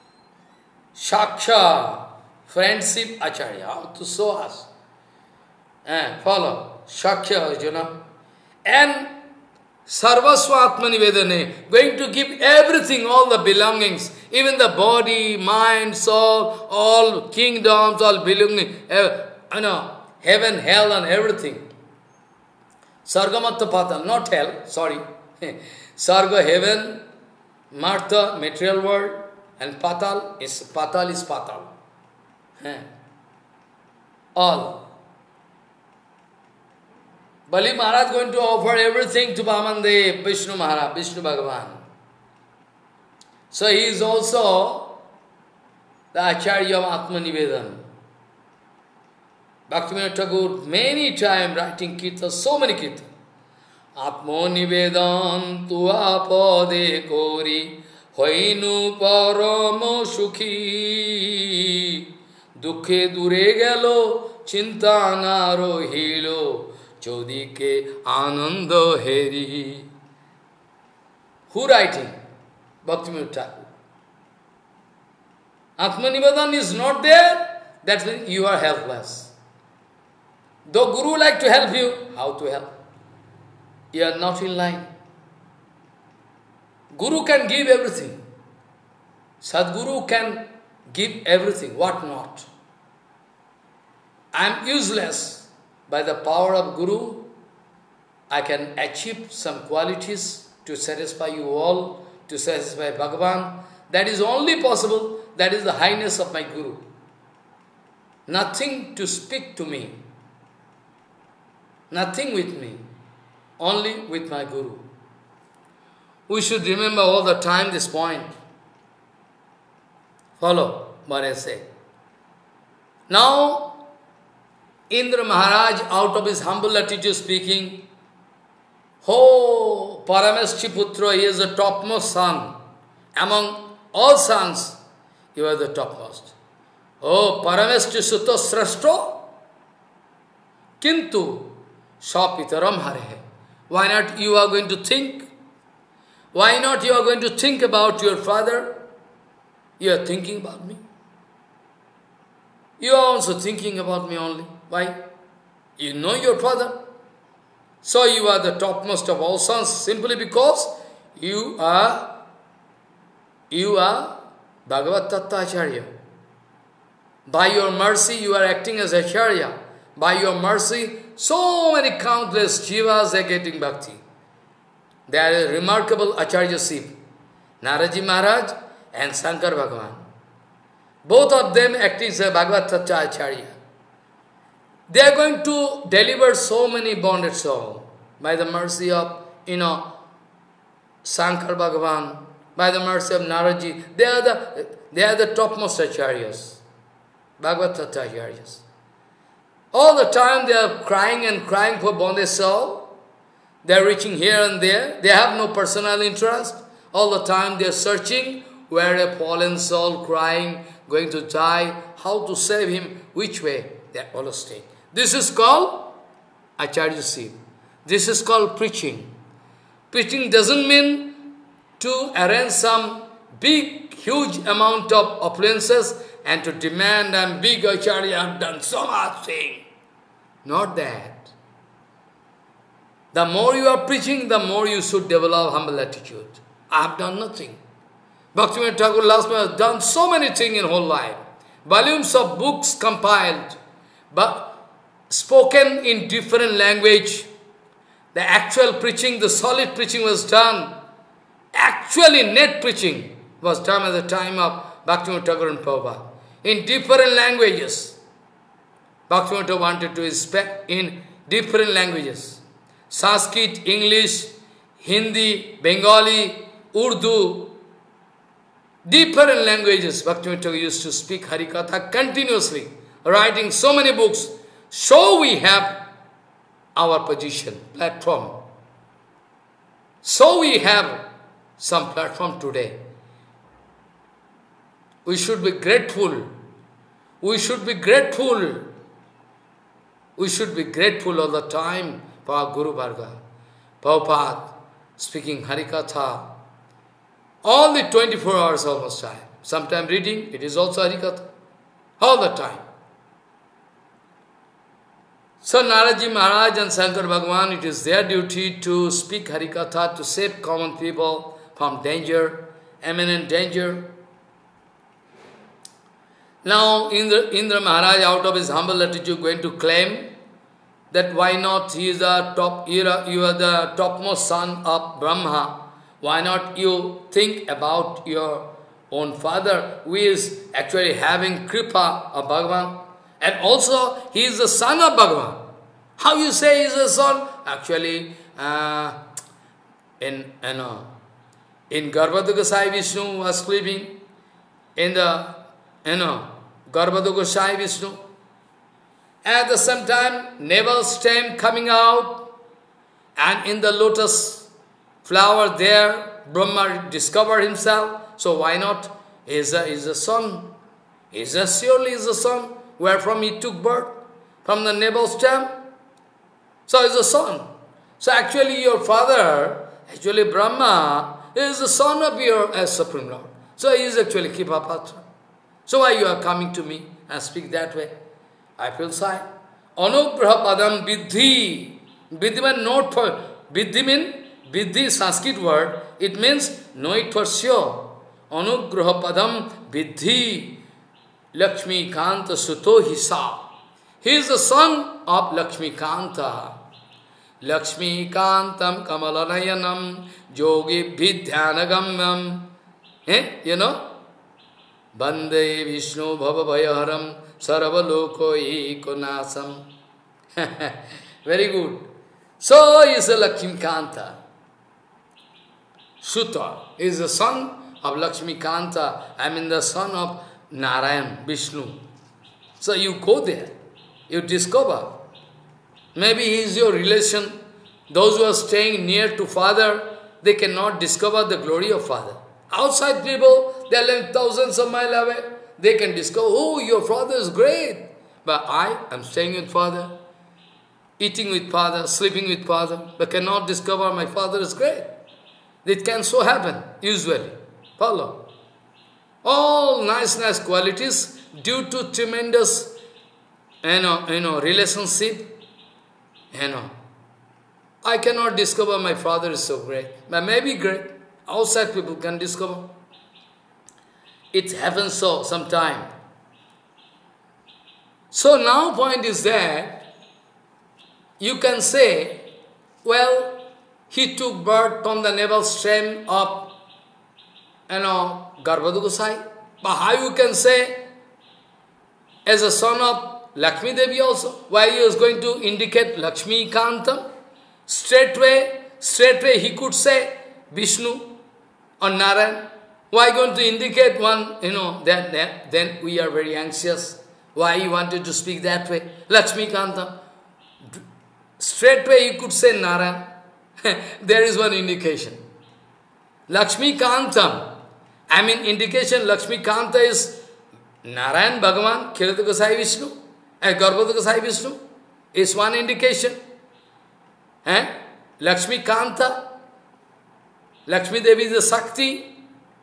Shaksha, friendship Acharya, how to show us. Eh, follow, Shaksha Arjuna. And Sarvasva Atmani Vedane, going to give everything, all the belongings, even the body, mind, soul, all kingdoms, all belonging, uh, you know, heaven, hell and everything. Sargamatta Patal, not hell, sorry, Sarga, heaven, Martha, material world, and Patal is Patal is Patal. Eh. All. Bali Maharaj going to offer everything to Vamandev, Vishnu Maharaj, Vishnu Bhagavan. So he is also the Acharya of Atma Nivedan. Bhaktivinoda Thakur many times writing kirtan, so many kirtan. Atma Nivedan tu apade kori hoinu paramo sukhi dukhe dure gelo chinta na rohilo chodike ananda heri. Who writing? Bhaktivinoda Thakur. Atma Nivedan is not there, that means you are helpless. Though Guru like to help you, how to help? You are not in line. Guru can give everything. Sadguru can give everything, what not? I am useless. By the power of Guru, I can achieve some qualities to satisfy you all, to satisfy Bhagavan. That is only possible. That is the highness of my Guru. Nothing to speak to me. Nothing with me. Only with my Guru. We should remember all the time this point. Follow what I say. Now, Indra Maharaj, out of his humble attitude speaking, oh, Parameshchiputra, he is the topmost son. Among all sons, you are the topmost. Oh, Parameshchi Sutta Srashto, Kintu Sapitaram Harehe. Why not you are going to think? Why not you are going to think about your father? You are thinking about me. You are also thinking about me only. Why? You know your father. So you are the topmost of all sons simply because you are, you are Bhagavad Tattva Acharya. By your mercy you are acting as Acharya. By your mercy, so many countless jivas are getting bhakti. There is a remarkable Acharyaship, Naraji Maharaj and Shankar Bhagavan. Both of them acting as Bhagavad Tattva Acharya. They are going to deliver so many bonded souls by the mercy of, you know, Shankar Bhagavan, by the mercy of Naraji. They are the, they are the topmost Acharyas, Bhagavad Tattva Acharyas. All the time they are crying and crying for bonded soul. They are reaching here and there. They have no personal interest. All the time they are searching where a fallen soul crying, going to die, how to save him, which way. They are always staying. This is called Acharyaship. This is called preaching. Preaching doesn't mean to arrange some big, huge amount of opulences and to demand, I'm big Acharya, I've done so much thing. Not that. The more you are preaching, the more you should develop humble attitude. I have done nothing. Bhaktivinoda Thakur Lasma has done so many things in whole life. Volumes of books compiled, but spoken in different language. The actual preaching, the solid preaching was done. Actually, net preaching was done at the time of Bhaktivinoda Thakur and Prabhupada. In different languages. Bhaktivinoda wanted to speak in different languages. Sanskrit, English, Hindi, Bengali, Urdu. Different languages. Bhaktivinoda used to speak Harikatha continuously, writing so many books. So we have our position, platform. So we have some platform today. We should be grateful. We should be grateful. We should be grateful all the time for our Guru Varga. Prabhupada speaking Harikatha. All the twenty-four hours almost time. Sometime reading, it is also Harikatha. All the time. So Naraji Maharaj and Shankar Bhagavan, it is their duty to speak Harikatha, to save common people from danger, imminent danger. Now Indra, Indra Maharaj, out of his humble attitude, going to claim that why not he is the top, you are, you are the topmost son of Brahma. Why not you think about your own father, who is actually having kripa of Bhagavan? And also, he is the son of Bhagavan. How you say he is a son? Actually, uh, in, you know, in Garbhoda Gosai Vishnu was sleeping in the, you know, Garbhoda Gosai Vishnu. At the same time, navel stem coming out, and in the lotus flower there, Brahma discovered himself. So why not? He is a, he is a son. He is a, surely is a son. Wherefrom he took birth? From the navel stem. So he is a son. So actually your father, actually Brahma, is the son of your uh, Supreme Lord. So he is actually Kipapatra. So why you are coming to me and speak that way? I feel shy. Anugraha padam vidhi. Vidhi means not for, vidhi means, vidhi Sanskrit word, it means know it for sure. Anugraha padam vidhi. Lakshmi Kanta Suto Hisa. He is the son of Lakshmi Kanta. Lakshmi Kantam Kamalanayanam Yogi Vidhyanagamyam. Eh? You know? Bande Vishnu Bhavavayaharam Saravaloko Ekonasam. Very good. So he is a Lakshmi Kanta. Suta is the son of Lakshmi Kanta. I mean the son of Narayan, Vishnu. So you go there, you discover. Maybe he is your relation. Those who are staying near to Father, they cannot discover the glory of Father. Outside people, they are living thousands of miles away. They can discover, oh, your Father is great. But I am staying with Father, eating with Father, sleeping with Father, but cannot discover my Father is great. It can so happen, usually. Follow. All nice, nice qualities due to tremendous, you know, you know, relationship, you know. I cannot discover my father is so great, but maybe great. Outside people can discover. It happens so sometime. So now point is that you can say, well, he took birth from the navel stem of, you know, Garbhoda Gosai. But how you can say, as a son of Lakshmi Devi also, why he was going to indicate Lakshmi Kantam? Straightway, straightway he could say Vishnu or Narayan. Why going to indicate one, you know, then, then, then we are very anxious. Why he wanted to speak that way? Lakshmi Kantam. Straightway he could say Narayan. There is one indication. Lakshmi Kantam. I mean, indication Lakshmi Kanta is Narayan Bhagavan, Kshirada Gosai Vishnu, and Garbhoda Gosai Vishnu is one indication. Eh? Lakshmi Kanta, Lakshmi Devi is the Shakti.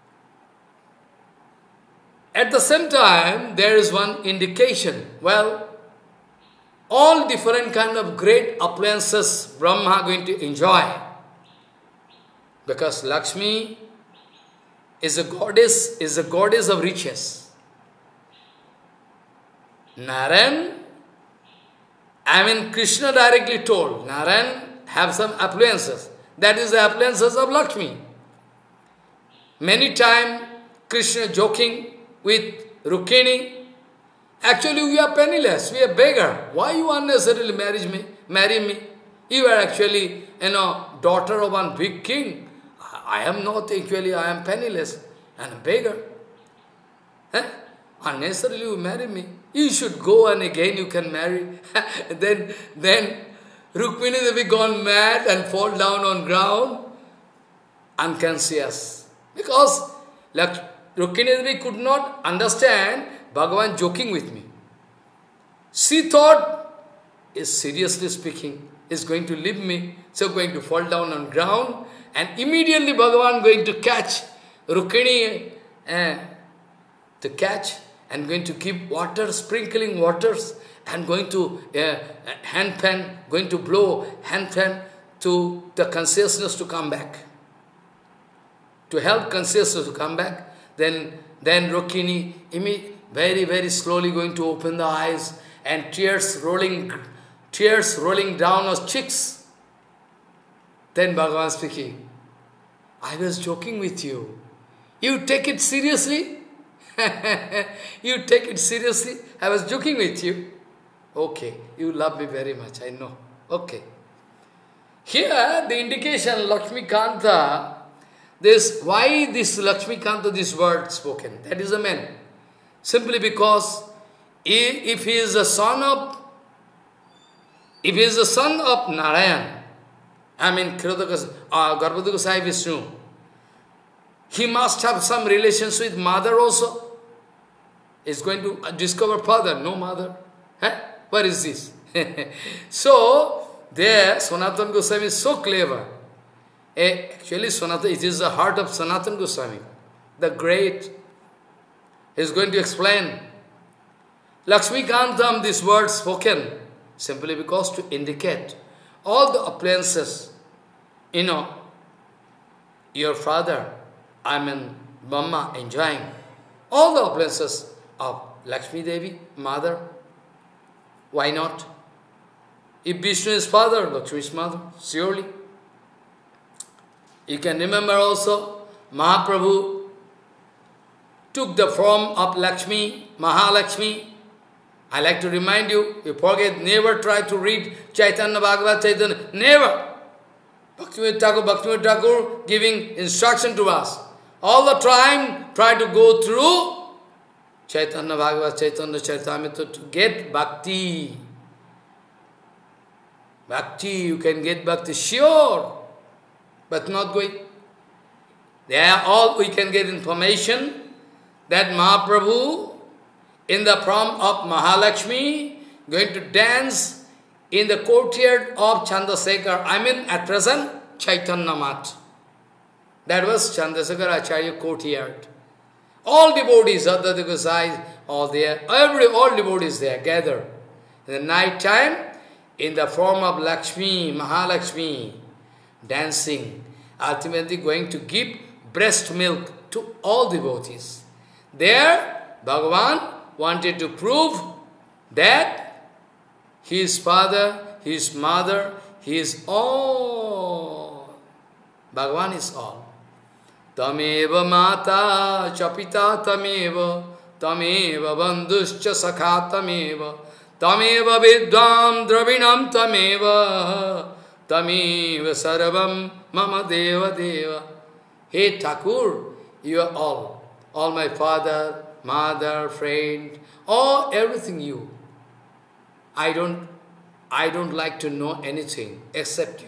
At the same time, there is one indication. Well, all different kind of great appliances Brahma are going to enjoy. Because Lakshmi is a goddess, is a goddess of riches. Narayan, I mean Krishna directly told, Narayan have some appliances. That is the appliances of Lakshmi. Many times Krishna joking with Rukmini, actually we are penniless, we are beggar. Why you unnecessarily marry me? Marry me? You are actually, you know, daughter of one big king. I am not actually, I am penniless and a beggar. Eh? Unnecessarily you marry me. You should go and again you can marry. then, then Rukmini Devi gone mad and fall down on ground, unconscious. Because like, Rukmini Devi could not understand Bhagavan joking with me. She thought, is seriously speaking, is going to leave me, so going to fall down on ground. And immediately Bhagavan going to catch Rukmini, uh, to catch and going to keep water, sprinkling waters, and going to uh, hand fan, going to blow hand fan to the consciousness to come back. To help consciousness to come back, then then Rukmini very, very slowly going to open the eyes and tears rolling tears rolling down her cheeks. Then Bhagavan speaking, I was joking with you. You take it seriously? You take it seriously? I was joking with you. Okay, you love me very much, I know. Okay. Here, the indication, Lakshmi Kanta, this, why this Lakshmi Kanta, this word spoken? That is a man. Simply because if, if he is the son of, if he is the son of Narayan, I mean, uh, Garbhoda Gosai Vishnu, he must have some relations with mother also. He's going to discover father, no mother. Huh? What is this? So, there, Sanatana Goswami is so clever. Eh, actually, Sanatana, it is the heart of Sanatana Goswami, the great. He is going to explain. Lakshmi Kantam, this word spoken, simply because to indicate all the appliances, you know, your father, I mean, Brahma enjoying all the appliances of Lakshmi Devi, mother. Why not? If Vishnu is father, Lakshmi is mother, surely. You can remember also, Mahaprabhu took the form of Lakshmi, Mahalakshmi. I like to remind you, you forget, never try to read Chaitanya Bhagavad Chaitanya, never. Bhaktivinoda Thakur, Bhaktivinoda Thakur giving instruction to us. All the time, try to go through Chaitanya Bhagavad Chaitanya Charitamrita to get bhakti. Bhakti, you can get bhakti, sure, but not going. They are all, we can get information that Mahaprabhu, in the form of Mahalakshmi, going to dance in the courtyard of Chandrasekhar. I mean, at present, Chaitanya Mat. That was Chandrasekhar Acharya courtyard. All devotees, Advaita Gosai, all there, every, all devotees there, gather. In the night time, in the form of Lakshmi, Mahalakshmi, dancing, ultimately going to give breast milk to all devotees. There, Bhagavan wanted to prove that his father, his mother, he is all. Bhagavan is all. Tameva mata chapita tameva, tameva bandhuscha sakha tameva, tameva vidvam dravinam tameva, tameva sarvam mama deva deva. Hey Thakur, you are all. All my father, mother, friend, all, everything you. I don't, I don't like to know anything except you.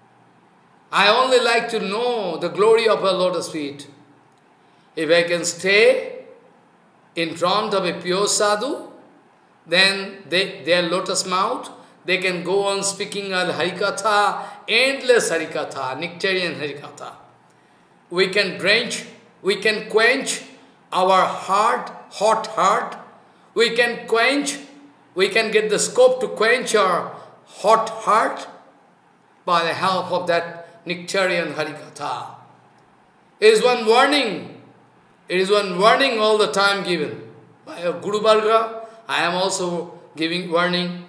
I only like to know the glory of a lotus feet. If I can stay in front of a pure sadhu, then they, their lotus mouth, they can go on speaking al Harikatha, endless Harikatha, nectarian Harikatha. We can drench, we can quench our heart, hot heart. We can quench, we can get the scope to quench our hot heart by the help of that nectarian Harikatha. It is one warning. It is one warning all the time given. By a Guru Varga, I am also giving warning.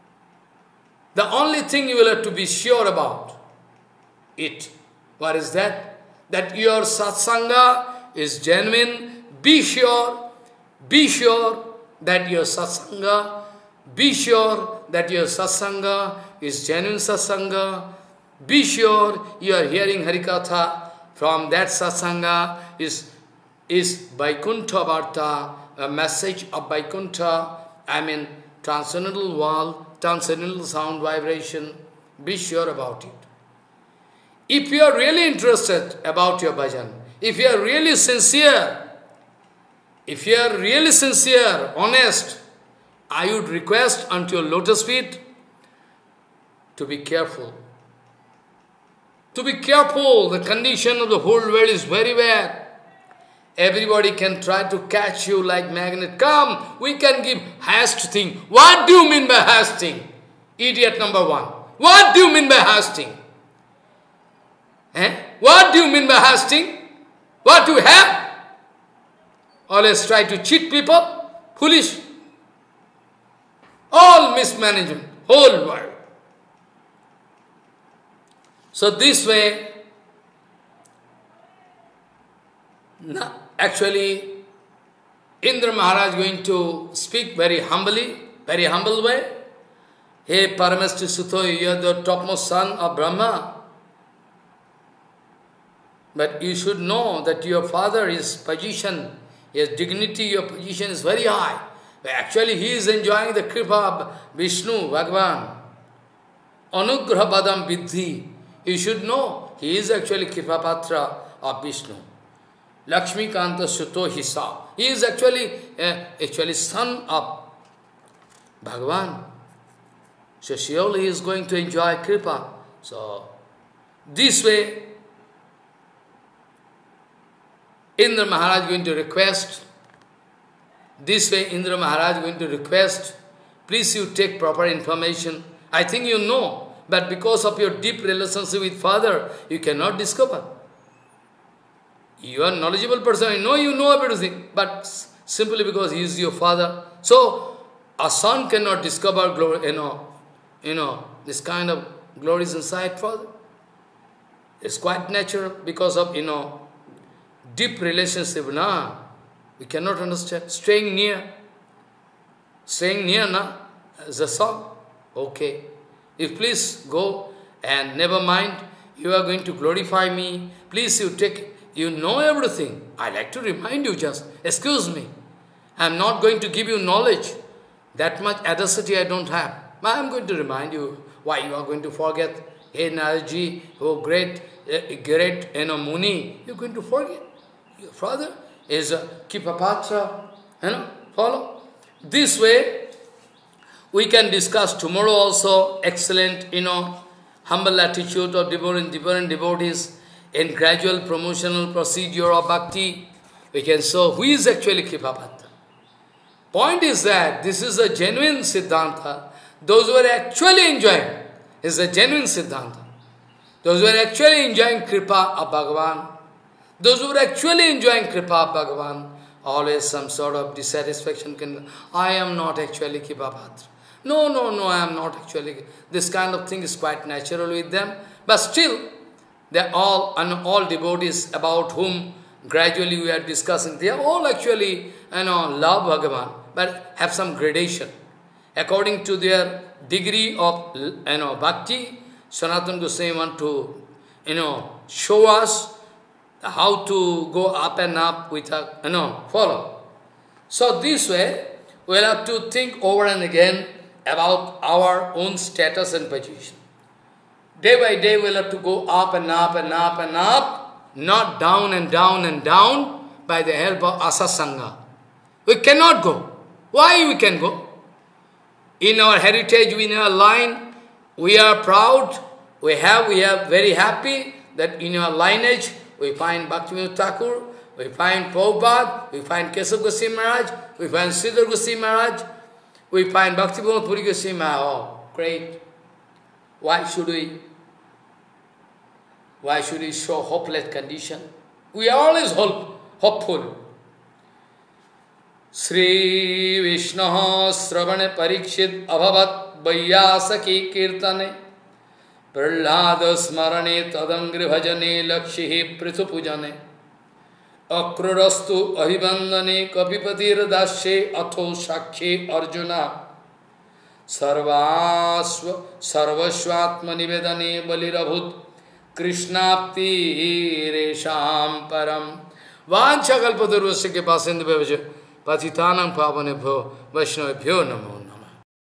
The only thing you will have to be sure about it. What is that? That your satsanga is genuine. Be sure, be sure that your satsanga, be sure that your satsanga is genuine satsanga. Be sure you are hearing Harikatha. From that satsanga is, is Vaikuntha Varta, a message of Vaikuntha, I mean transcendental wall, transcendental sound vibration. Be sure about it. If you are really interested about your bhajan, if you are really sincere, if you are really sincere, honest, I would request unto your lotus feet to be careful. To be careful, the condition of the whole world is very bad. Everybody can try to catch you like magnet. Come, we can give highest thing. What do you mean by highest thing? Idiot number one. What do you mean by highest thing? Eh? What do you mean by highest thing? What do you have? Always try to cheat people. Foolish. All mismanagement. whole world. So this way, actually, Indra Maharaj going to speak very humbly, very humble way. Hey Parameshti Sutho, you are the topmost son of Brahma. But you should know that your father, his position, his dignity, your position is very high. But actually he is enjoying the kripa of Vishnu, Bhagavan. Anugraha Badam Vidhi. You should know, he is actually kripa patra of Vishnu. Lakshmi Kanta Suto Hisa. He is actually, uh, actually son of Bhagavan. So surely he is going to enjoy kripa. So this way, Indra Maharaj is going to request, this way Indra Maharaj is going to request, please you take proper information. I think you know, but because of your deep relationship with father, you cannot discover. You are a knowledgeable person, I know you know everything, but simply because he is your father. So, a son cannot discover glory, you know, you know, this kind of glories inside father. It's quite natural because of, you know, deep relationship, na? We cannot understand. Staying near. Staying near, na? As a song. Okay. If please go and never mind, you are going to glorify me. Please you take, you know everything. I like to remind you just, excuse me. I am not going to give you knowledge. That much audacity I don't have. I am going to remind you why you are going to forget. Hey Naraji, oh great, uh, great, you know, Muni, you are going to forget. Your father is a Kipapatra, you know, follow. This way, we can discuss tomorrow also excellent, you know, humble attitude of different, different devotees in gradual promotional procedure of bhakti. We can show who is actually Kipapatra. Point is that this is a genuine Siddhanta. Those who are actually enjoying is a genuine Siddhanta. Those who are actually enjoying Kripa of Bhagavan, those who are actually enjoying Kripa of Bhagavan, always some sort of dissatisfaction can, I am not actually Kipapatra. No, no, no, I am not actually. This kind of thing is quite natural with them. But still, they are all, and all devotees about whom gradually we are discussing, they are all actually, you know, love Bhagavan, but have some gradation. According to their degree of, you know, bhakti, Sanatana Goswami want to, you know, show us how to go up and up with a, you know, follow. So this way, we'll have to think over and again about our own status and position. Day by day, we'll have to go up and up and up and up, not down and down and down by the help of Asasanga. We cannot go. Why we can go? In our heritage, in our line, we are proud, we have, we are very happy that in our lineage, we find Bhaktivinoda Thakur, we find Prabhupada, we find Kesava Goswami Maharaj, we find Sridhar Goswami Maharaj, we find Bhaktivinoda Puri Goswami Maharaj. Oh, great. Why should we? Why should we show hopeless condition? We are always hope, hopeful. Sri Vishnu Sravane Parikshit Abhavat Vaiyasaki Kirtane Prahlada Smarane Tadangri Bhajane Lakshihi Prithupujane Akrurastu Ahibandane Kapipatir Dashe Atho Shakhi Arjuna Sarvasva Sarvashvatma Nivedane Balirabhut Krishnapti Resham Param Vancha Kalpadurvasya ke Pasindhu Bhavajya Patitanam Pavanebhyo Vaishnavabhyo Namo